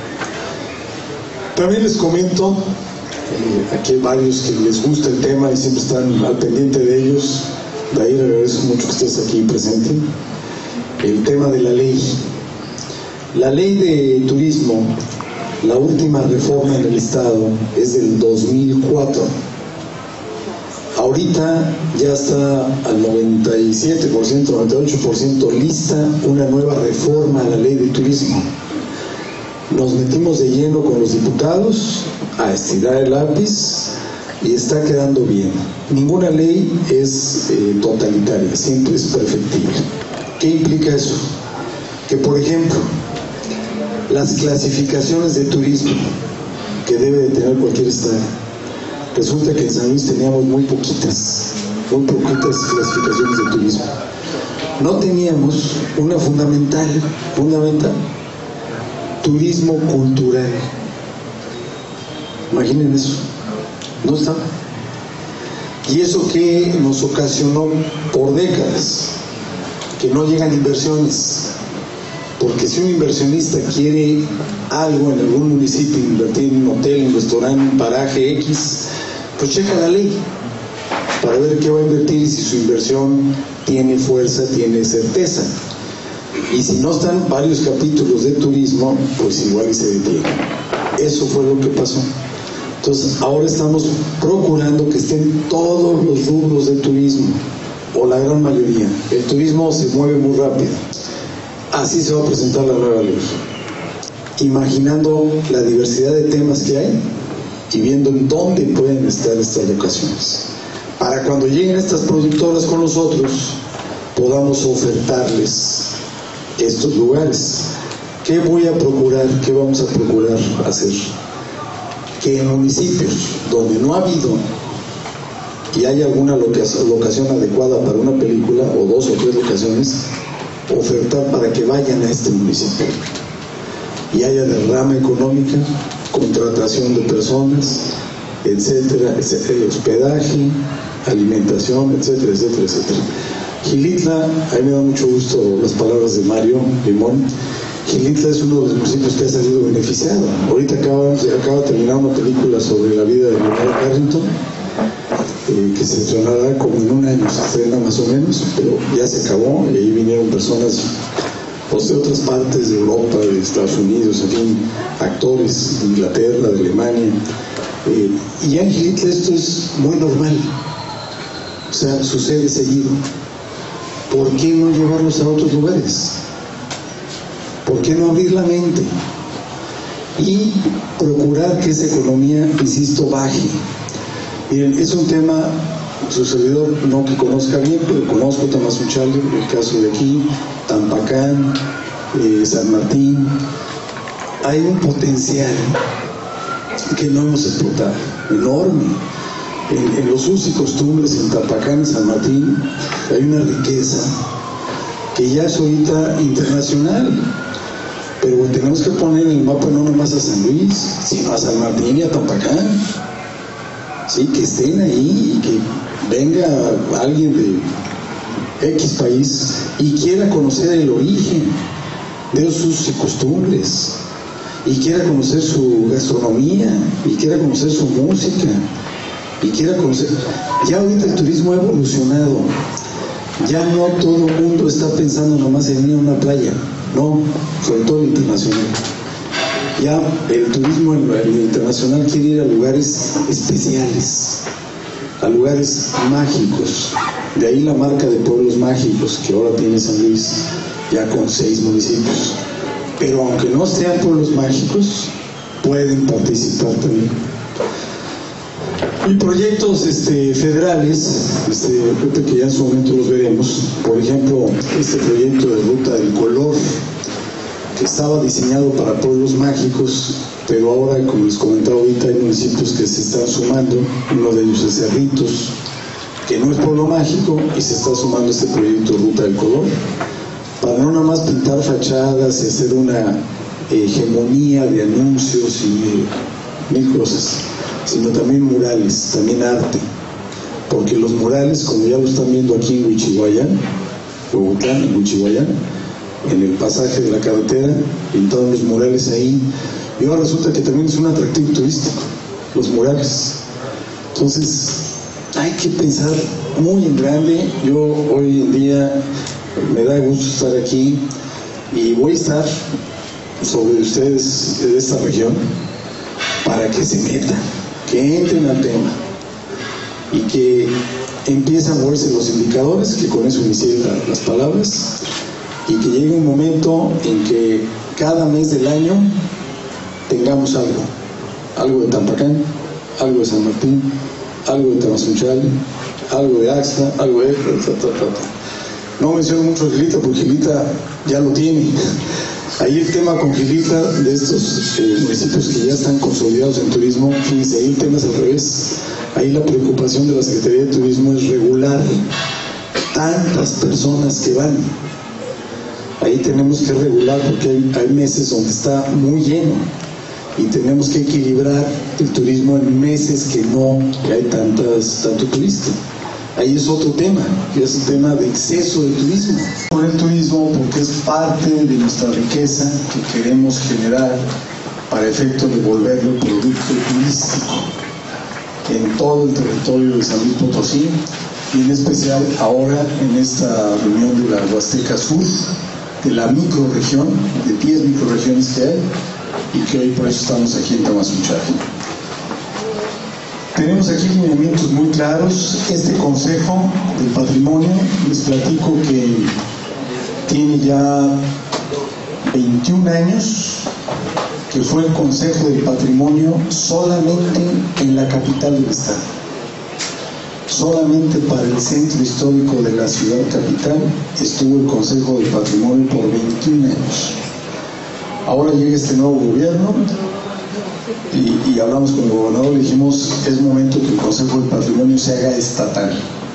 También les comento, eh, aquí hay varios que les gusta el tema y siempre están al pendiente de ellos. De ahí le agradezco mucho que estés aquí presente. El tema de la ley. La ley de turismo, la última reforma en el estado es del dos mil cuatro. Ahorita ya está al noventa y siete por ciento, noventa y ocho por ciento lista una nueva reforma a la ley de turismo. Nos metimos de lleno con los diputados a estirar el lápiz y está quedando bien. Ninguna ley es eh, totalitaria, siempre es perfectible. ¿Qué implica eso? Que, por ejemplo, las clasificaciones de turismo que debe de tener cualquier estado, resulta que en San Luis teníamos muy poquitas, muy poquitas clasificaciones de turismo. No teníamos una fundamental, fundamental, turismo cultural. Imaginen eso, no está. Y eso que nos ocasionó por décadas, que no llegan inversiones. Porque si un inversionista quiere algo en algún municipio, invertir en un hotel, un restaurante, un paraje X, pues checa la ley para ver qué va a invertir y si su inversión tiene fuerza, tiene certeza. Y si no están varios capítulos de turismo, pues igual y se detiene. Eso fue lo que pasó. Entonces ahora estamos procurando que estén todos los rubros de turismo, o la gran mayoría. El turismo se mueve muy rápido. Así se va a presentar la nueva ley, imaginando la diversidad de temas que hay y viendo en dónde pueden estar estas locaciones, para cuando lleguen estas productoras con nosotros podamos ofertarles estos lugares. ¿Qué voy a procurar? ¿Qué vamos a procurar hacer? Que en municipios donde no ha habido y hay alguna locación adecuada para una película, o dos o tres locaciones, ofertar para que vayan a este municipio. Y haya derrama económica, contratación de personas, etcétera, etcétera, hospedaje, alimentación, etcétera, etcétera, etcétera. Xilitla, a mí me da mucho gusto las palabras de Mario Limón. Xilitla es uno de los municipios que ha salido beneficiado. Ahorita acabamos de, acaba de terminar una película sobre la vida de Leonardo Carrington, eh, que se estrenará como en un año, se estrena más o menos, pero ya se acabó y ahí vinieron personas pues, de otras partes de Europa, de Estados Unidos, en fin, actores de Inglaterra, de Alemania. Eh, y en Xilitla esto es muy normal, o sea, sucede seguido. ¿Por qué no llevarlos a otros lugares? ¿Por qué no abrir la mente? Y procurar que esa economía, insisto, baje. Miren, es un tema, su servidor no que conozca bien, pero conozco Tamazunchale, el caso de aquí, Tampacán, eh, San Martín. Hay un potencial que no hemos explotado, enorme. En, en los usos y costumbres en Tampacán y San Martín hay una riqueza que ya es ahorita internacional, pero tenemos que poner en el mapa no nomás a San Luis, sino a San Martín y a Tampacán, sí, que estén ahí y que venga alguien de X país y quiera conocer el origen de sus usos y costumbres, y quiera conocer su gastronomía, y quiera conocer su música, y quiera conocer. Ya ahorita el turismo ha evolucionado, ya no todo el mundo está pensando nomás en ir a una playa, no, sobre todo el internacional. Ya el turismo en el internacional quiere ir a lugares especiales, a lugares mágicos. De ahí la marca de pueblos mágicos que ahora tiene San Luis, ya con seis municipios. Pero aunque no sean pueblos mágicos, pueden participar también. Y proyectos este, federales, este, que ya en su momento los veremos, por ejemplo, este proyecto de Ruta del Color, que estaba diseñado para pueblos mágicos, pero ahora, como les comentaba ahorita, hay municipios que se están sumando, uno de ellos es Cerritos, que no es pueblo mágico, y se está sumando este proyecto Ruta del Color, para no nada más pintar fachadas y hacer una hegemonía de anuncios y mil cosas, sino también murales, también arte, porque los murales, como ya lo están viendo aquí en Huichihuayán, Huehutlán, en Huichihuayán, en el pasaje de la carretera, pintaron los murales ahí, y ahora resulta que también es un atractivo turístico, los murales. Entonces, hay que pensar muy en grande. Yo hoy en día me da gusto estar aquí, y voy a estar sobre ustedes de esta región, para que se metan, que entren al tema y que empiecen a moverse los indicadores, que con eso inicié la, las palabras, y que llegue un momento en que cada mes del año tengamos algo, algo de Tampacán, algo de San Martín, algo de Tamazunchale, algo de Axtla, algo de... No menciono mucho a Xilitla, porque Xilitla ya lo tiene. Ahí el tema con Xilitla, de estos eh, municipios que ya están consolidados en turismo, fíjense, ahí el tema es al revés. Ahí la preocupación de la Secretaría de Turismo es regular tantas personas que van. Ahí tenemos que regular, porque hay, hay meses donde está muy lleno, y tenemos que equilibrar el turismo en meses que no, que hay tantas, tanto turista. Ahí es otro tema, que es el tema de exceso de turismo. Por el turismo, porque es parte de nuestra riqueza que queremos generar para efecto de volverlo producto turístico en todo el territorio de San Luis Potosí, y en especial ahora en esta reunión de la Huasteca Sur, de la microrregión, de diez microrregiones que hay, y que hoy por eso estamos aquí en Tamazunchale. Tenemos aquí lineamientos muy claros. Este Consejo del Patrimonio, les platico que tiene ya veintiún años, que fue el Consejo del Patrimonio solamente en la capital del estado. Solamente para el centro histórico de la ciudad capital estuvo el Consejo del Patrimonio por veintiún años. Ahora llega este nuevo gobierno y, y hablamos con el gobernador, le dijimos, es momento que el Consejo del Patrimonio se haga estatal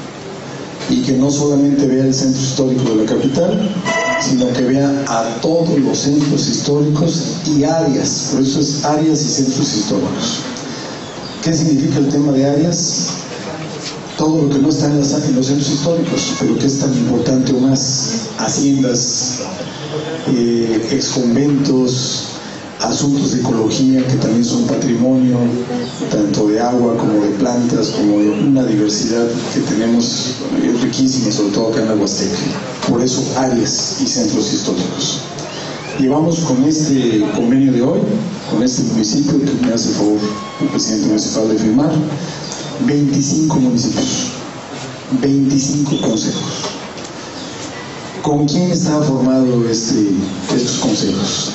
y que no solamente vea el centro histórico de la capital, sino que vea a todos los centros históricos y áreas, por eso es áreas y centros históricos. ¿Qué significa el tema de áreas? Todo lo que no está en, las, en los centros históricos, pero que es tan importante o más, haciendas, eh, exconventos, asuntos de ecología que también son patrimonio, tanto de agua como de plantas, como de una diversidad que tenemos eh, riquísima, sobre todo acá en la Huasteca. Por eso áreas y centros históricos. Llevamos con este convenio de hoy, con este municipio que me hace el favor el presidente municipal de firmar, veinticinco municipios, veinticinco consejos. ¿Con quién está formado este, estos consejos?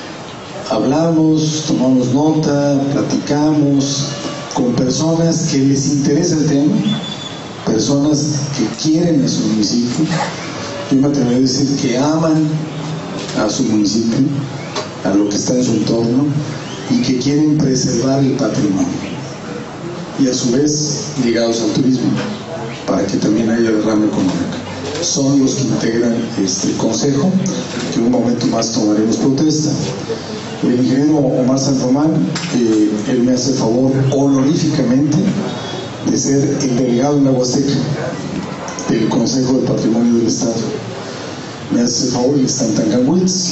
Hablamos, tomamos nota, platicamos con personas que les interesa el tema, personas que quieren a su municipio, yo me atrevería a decir que aman a su municipio, a lo que está en su entorno y que quieren preservar el patrimonio y a su vez ligados al turismo para que también haya derrame económico. Son los que integran este consejo, que en un momento más tomaremos protesta. El ingeniero Omar San Román, eh, él me hace favor honoríficamente de ser el delegado en la Huasteca del Consejo del Patrimonio del Estado. Me hace favor, está en Tancanwitz,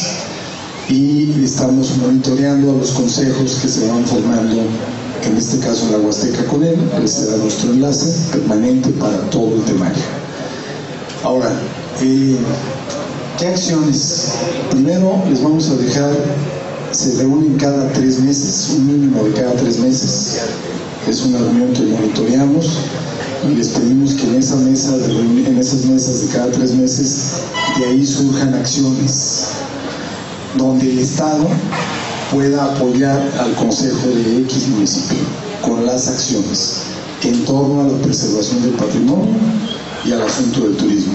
y estamos monitoreando a los consejos que se van formando, en este caso en la Huasteca con él, que será nuestro enlace permanente para todo el temario. Ahora, eh, ¿qué acciones? Primero les vamos a dejar, se reúnen cada tres meses, un mínimo de cada tres meses, es una reunión que monitoreamos y les pedimos que en, esa mesa de, en esas mesas de cada tres meses, de ahí surjan acciones, donde el Estado pueda apoyar al Consejo de X municipio con las acciones en torno a la preservación del patrimonio y al asunto del turismo.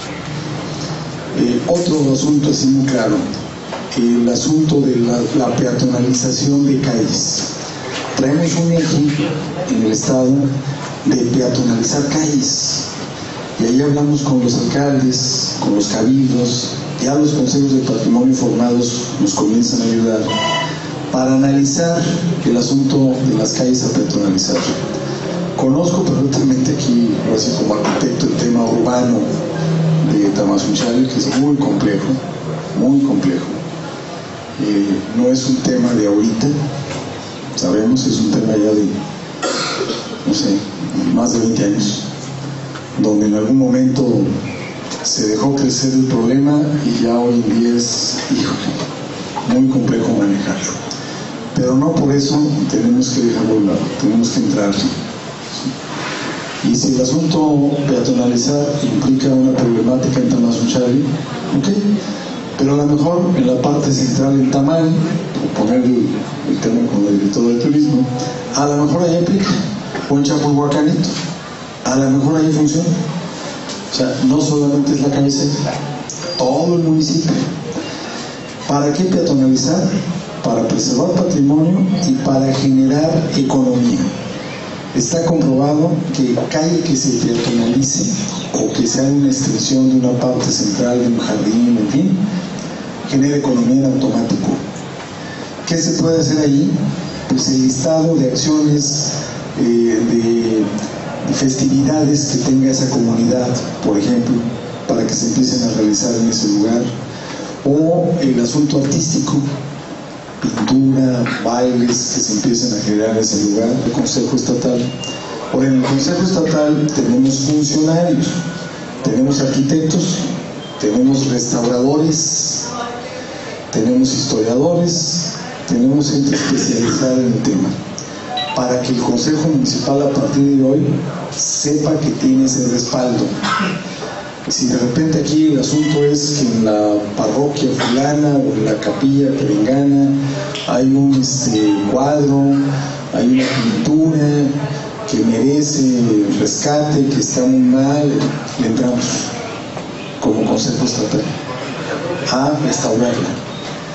Eh, otro asunto así muy claro, el asunto de la, la peatonalización de calles. Traemos un eje en el Estado de peatonalizar calles, y ahí hablamos con los alcaldes, con los cabildos, ya los consejos de patrimonio formados nos comienzan a ayudar para analizar el asunto de las calles a peatonalizar. Conozco perfectamente aquí, así como arquitecto, el tema urbano de Tamazunchale, que es muy complejo, muy complejo. Eh, no es un tema de ahorita, sabemos, es un tema ya de, no sé, más de veinte años, donde en algún momento se dejó crecer el problema y ya hoy en día es, híjole, muy complejo manejarlo. Pero no por eso tenemos que dejarlo a un lado, tenemos que entrar. Y si el asunto peatonalizar implica una problemática en Tamazunchale, ok, pero a lo mejor en la parte central en Tamal, por poner el, el tema con el director de turismo, a lo mejor ahí aplica, o en Chapulhuacanito, a lo mejor ahí funciona. O sea, no solamente es la cabecera, todo el municipio. ¿Para qué peatonalizar? Para preservar patrimonio y para generar economía. Está comprobado que calle que se peatonalice o que se haga una extensión de una parte central de un jardín, en fin, genera economía en automático. ¿Qué se puede hacer ahí? Pues el listado de acciones, eh, de, de festividades que tenga esa comunidad, por ejemplo, para que se empiecen a realizar en ese lugar, o el asunto artístico, pintura, bailes que se empiecen a generar en ese lugar, el Consejo Estatal. Ahora, en el Consejo Estatal tenemos funcionarios, tenemos arquitectos, tenemos restauradores, tenemos historiadores, tenemos gente especializada en el tema, para que el Consejo Municipal a partir de hoy sepa que tiene ese respaldo. Si de repente aquí el asunto es que en la parroquia fulana o en la capilla perengana hay un este, cuadro, hay una pintura que merece rescate, que está muy mal, le entramos como Consejo Estatal a restaurarla.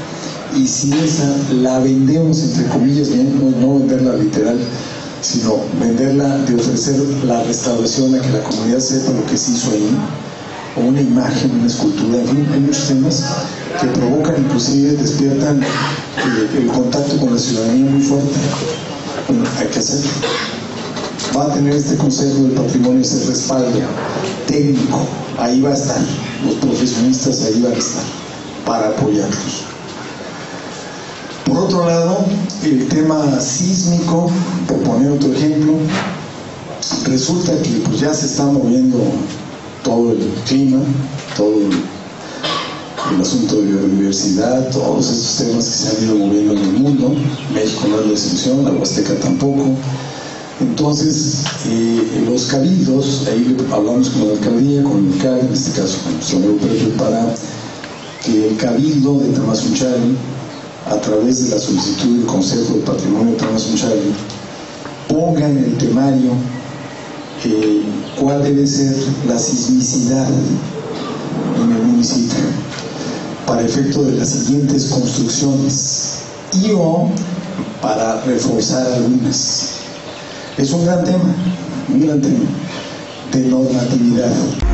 y si esa la vendemos, entre comillas, bien, no, no venderla literal, sino venderla, de ofrecer la restauración a que la comunidad sepa lo que se hizo ahí, o una imagen, una escultura, en fin, hay muchos temas que provocan, inclusive despiertan eh, el contacto con la ciudadanía muy fuerte. Bueno, hay que hacerlo. Va a tener este Consejo del Patrimonio ese respaldo técnico, ahí va a estar, los profesionistas ahí van a estar, para apoyarlos. Por otro lado, el tema sísmico, por poner otro ejemplo, resulta que pues ya se está moviendo todo el clima, todo el, el asunto de biodiversidad, todos estos temas que se han ido moviendo en el mundo. México no es la excepción, la Huasteca tampoco. Entonces, eh, los cabildos, ahí hablamos con la alcaldía, con el alcalde, en este caso con nuestro amigo Pepe, para que el cabildo de Tamazunchale, a través de la solicitud del Consejo de Patrimonio de Tamazunchale, ponga en el temario eh, cuál debe ser la sismicidad en el municipio para efecto de las siguientes construcciones y o para reforzar algunas. Es un gran tema, un gran tema de normatividad.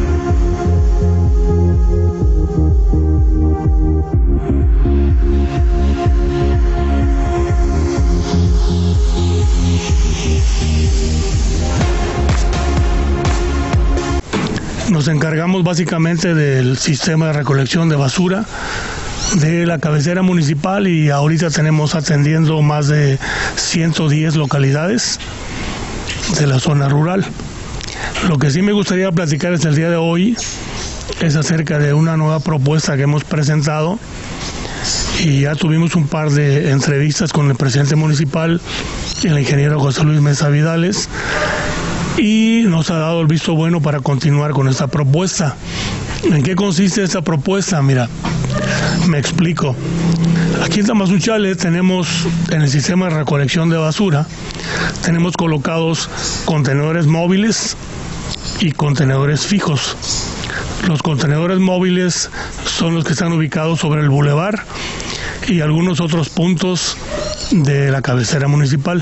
Nos encargamos básicamente del sistema de recolección de basura de la cabecera municipal y ahorita tenemos atendiendo más de ciento diez localidades de la zona rural. Lo que sí me gustaría platicar es el día de hoy es acerca de una nueva propuesta que hemos presentado y ya tuvimos un par de entrevistas con el presidente municipal, el ingeniero José Luis Mesa Vidales, y nos ha dado el visto bueno para continuar con esta propuesta. ¿En qué consiste esta propuesta? Mira, me explico. Aquí en Tamazunchale tenemos, en el sistema de recolección de basura, tenemos colocados contenedores móviles y contenedores fijos. Los contenedores móviles son los que están ubicados sobre el bulevar y algunos otros puntos de la cabecera municipal.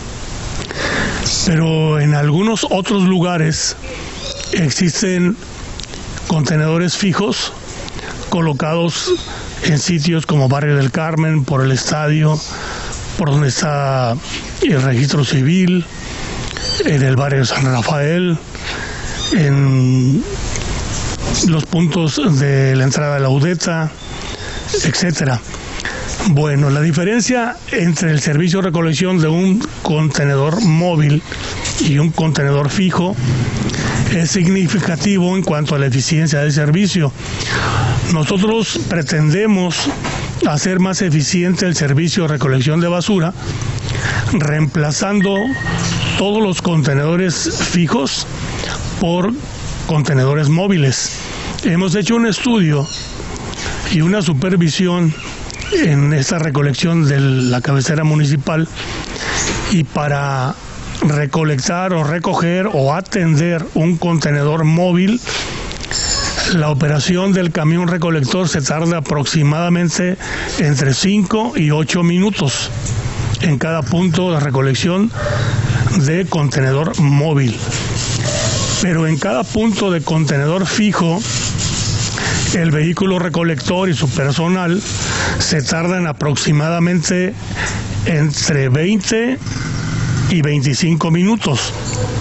Pero en algunos otros lugares existen contenedores fijos colocados en sitios como Barrio del Carmen, por el estadio, por donde está el registro civil, en el barrio de San Rafael, en los puntos de la entrada de la Udeta, etcétera. Bueno, la diferencia entre el servicio de recolección de un contenedor móvil y un contenedor fijo es significativo en cuanto a la eficiencia del servicio. Nosotros pretendemos hacer más eficiente el servicio de recolección de basura, reemplazando todos los contenedores fijos por contenedores móviles. Hemos hecho un estudio y una supervisión en esta recolección de la cabecera municipal, y para recolectar o recoger o atender un contenedor móvil, la operación del camión recolector se tarda aproximadamente entre cinco y ocho minutos en cada punto de recolección de contenedor móvil. Pero en cada punto de contenedor fijo, el vehículo recolector y su personal se tardan aproximadamente entre veinte y veinticinco minutos.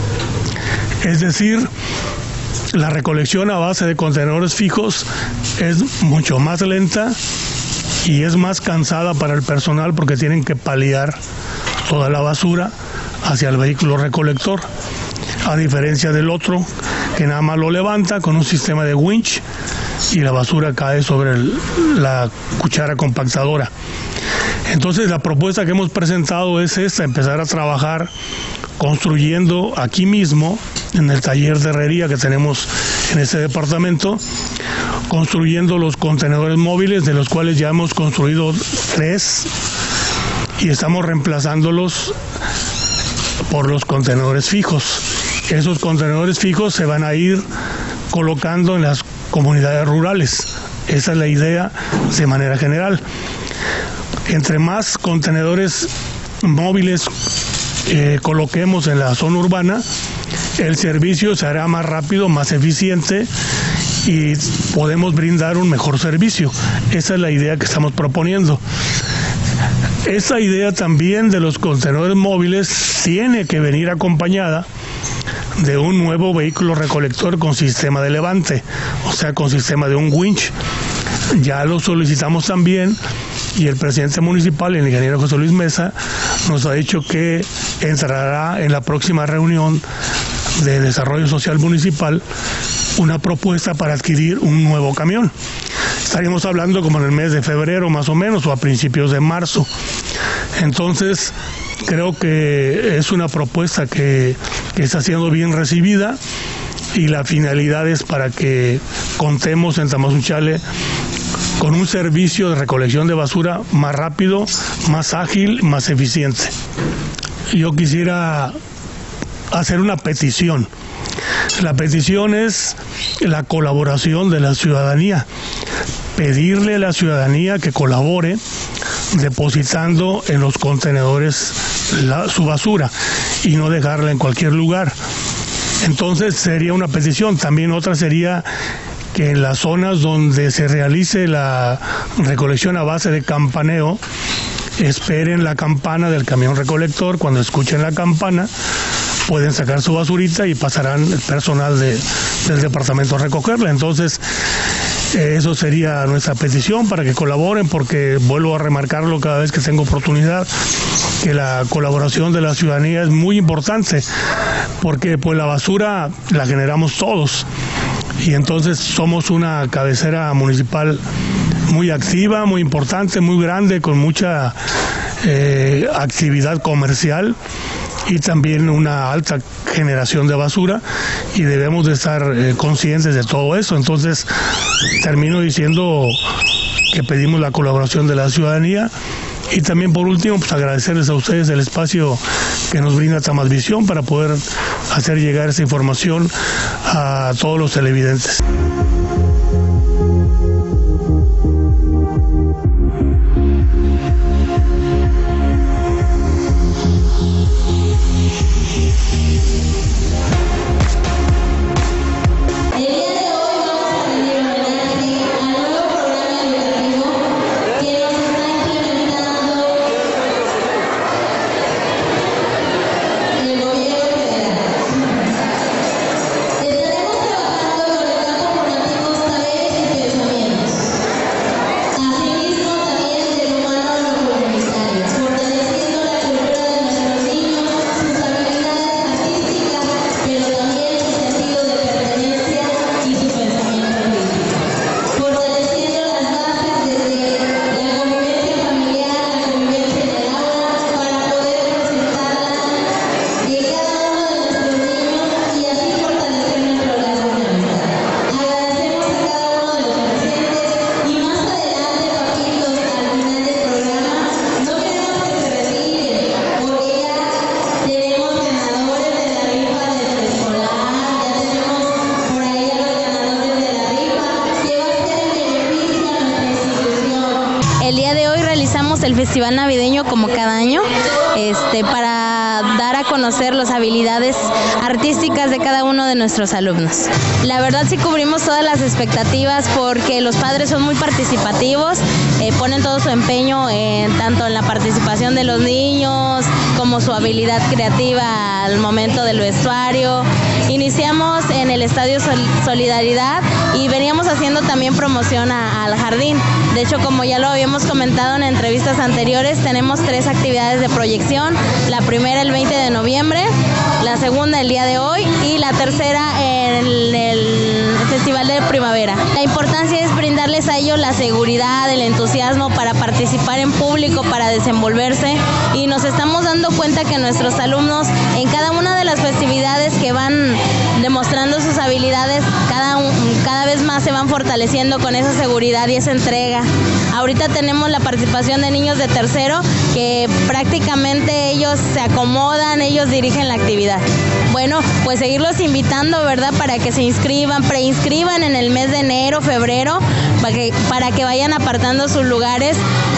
Es decir, la recolección a base de contenedores fijos es mucho más lenta y es más cansada para el personal porque tienen que paliar toda la basura hacia el vehículo recolector, a diferencia del otro que nada más lo levanta con un sistema de winch y la basura cae sobre el, la cuchara compactadora. Entonces la propuesta que hemos presentado es esta: empezar a trabajar construyendo aquí mismo, en el taller de herrería que tenemos en este departamento, construyendo los contenedores móviles, de los cuales ya hemos construido tres y estamos reemplazándolos por los contenedores fijos. Esos contenedores fijos se van a ir colocando en las comunidades rurales. Esa es la idea de manera general. Entre más contenedores móviles eh, coloquemos en la zona urbana, el servicio se hará más rápido, más eficiente y podemos brindar un mejor servicio. Esa es la idea que estamos proponiendo. Esa idea también de los contenedores móviles tiene que venir acompañada de un nuevo vehículo recolector con sistema de levante, o sea, con sistema de un winch. Ya lo solicitamos también y el presidente municipal, el ingeniero José Luis Mesa, nos ha dicho que entrará en la próxima reunión de Desarrollo Social Municipal una propuesta para adquirir un nuevo camión. Estaríamos hablando como en el mes de febrero más o menos, o a principios de marzo. Entonces, creo que es una propuesta que, que está siendo bien recibida y la finalidad es para que contemos en Tamazunchale con un servicio de recolección de basura más rápido, más ágil, más eficiente. Yo quisiera hacer una petición. La petición es la colaboración de la ciudadanía, pedirle a la ciudadanía que colabore depositando en los contenedores la, su basura y no dejarla en cualquier lugar. Entonces sería una petición. También otra sería que en las zonas donde se realice la recolección a base de campaneo, esperen la campana del camión recolector. Cuando escuchen la campana, pueden sacar su basurita y pasarán el personal de, del departamento a recogerla. Entonces, eh, eso sería nuestra petición para que colaboren, porque vuelvo a remarcarlo cada vez que tengo oportunidad, que la colaboración de la ciudadanía es muy importante, porque pues la basura la generamos todos. Y entonces somos una cabecera municipal muy activa, muy importante, muy grande, con mucha eh, actividad comercial y también una alta generación de basura, y debemos de estar eh, conscientes de todo eso. Entonces termino diciendo que pedimos la colaboración de la ciudadanía. Y también por último, pues agradecerles a ustedes el espacio que nos brinda Tamasvisión para poder hacer llegar esa información a todos los televidentes. El festival navideño como cada año, este, para dar a conocer las habilidades artísticas de cada uno de nuestros alumnos. La verdad sí cubrimos todas las expectativas porque los padres son muy participativos, eh, ponen todo su empeño en, tanto en la participación de los niños como su habilidad creativa al momento del vestuario. Iniciamos en el Estadio Sol- Solidaridad y veníamos haciendo también promoción a, al jardín. De hecho, como ya lo habíamos comentado en entrevistas anteriores, tenemos tres actividades de proyección. La primera el veinte de noviembre, la segunda el día de hoy y la tercera en el, el Festival de Primavera. La importancia es brindarles a ellos la seguridad, el entusiasmo para participar en público, para desenvolverse, y nos estamos dando cuenta que nuestros alumnos en cada una de las festividades que van demostrando sus habilidades, cada, un, cada vez más se van fortaleciendo con esa seguridad y esa entrega. Ahorita tenemos la participación de niños de tercero que prácticamente ellos se acomodan, ellos dirigen la actividad. Bueno, pues seguirlos invitando, ¿verdad? Para que se inscriban, preinscriban en el mes de enero, febrero, para que, para que vayan apartando sus lugares por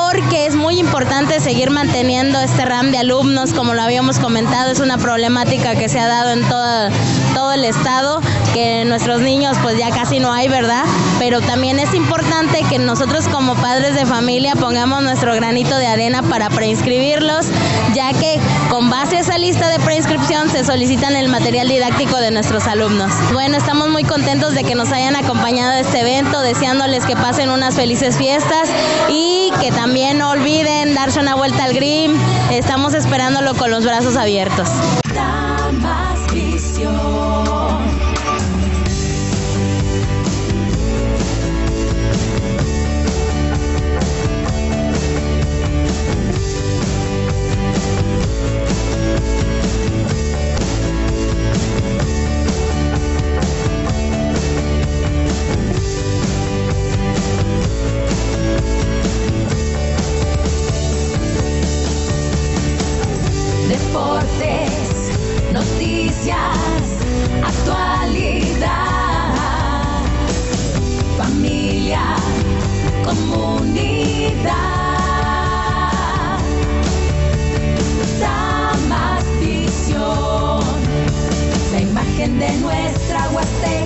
porque es muy importante seguir manteniendo este RAM de alumnos, como lo habíamos comentado, es una problemática que se ha dado en todo, todo el estado, que nuestros niños pues ya casi no hay, ¿verdad? Pero también es importante que nosotros como padres de familia pongamos nuestro granito de arena para preinscribirlos, ya que con base a esa lista de preinscripción se solicitan el material didáctico de nuestros alumnos. Bueno, estamos muy contentos de que nos hayan acompañado a este evento, deseándoles que pasen unas felices fiestas y que también no olviden darse una vuelta al Grim. Estamos esperándolo con los brazos abiertos. Damas Visión. Deportes, noticias, actualidad, familia, comunidad. Damas Visión, la imagen de nuestra Huasteca.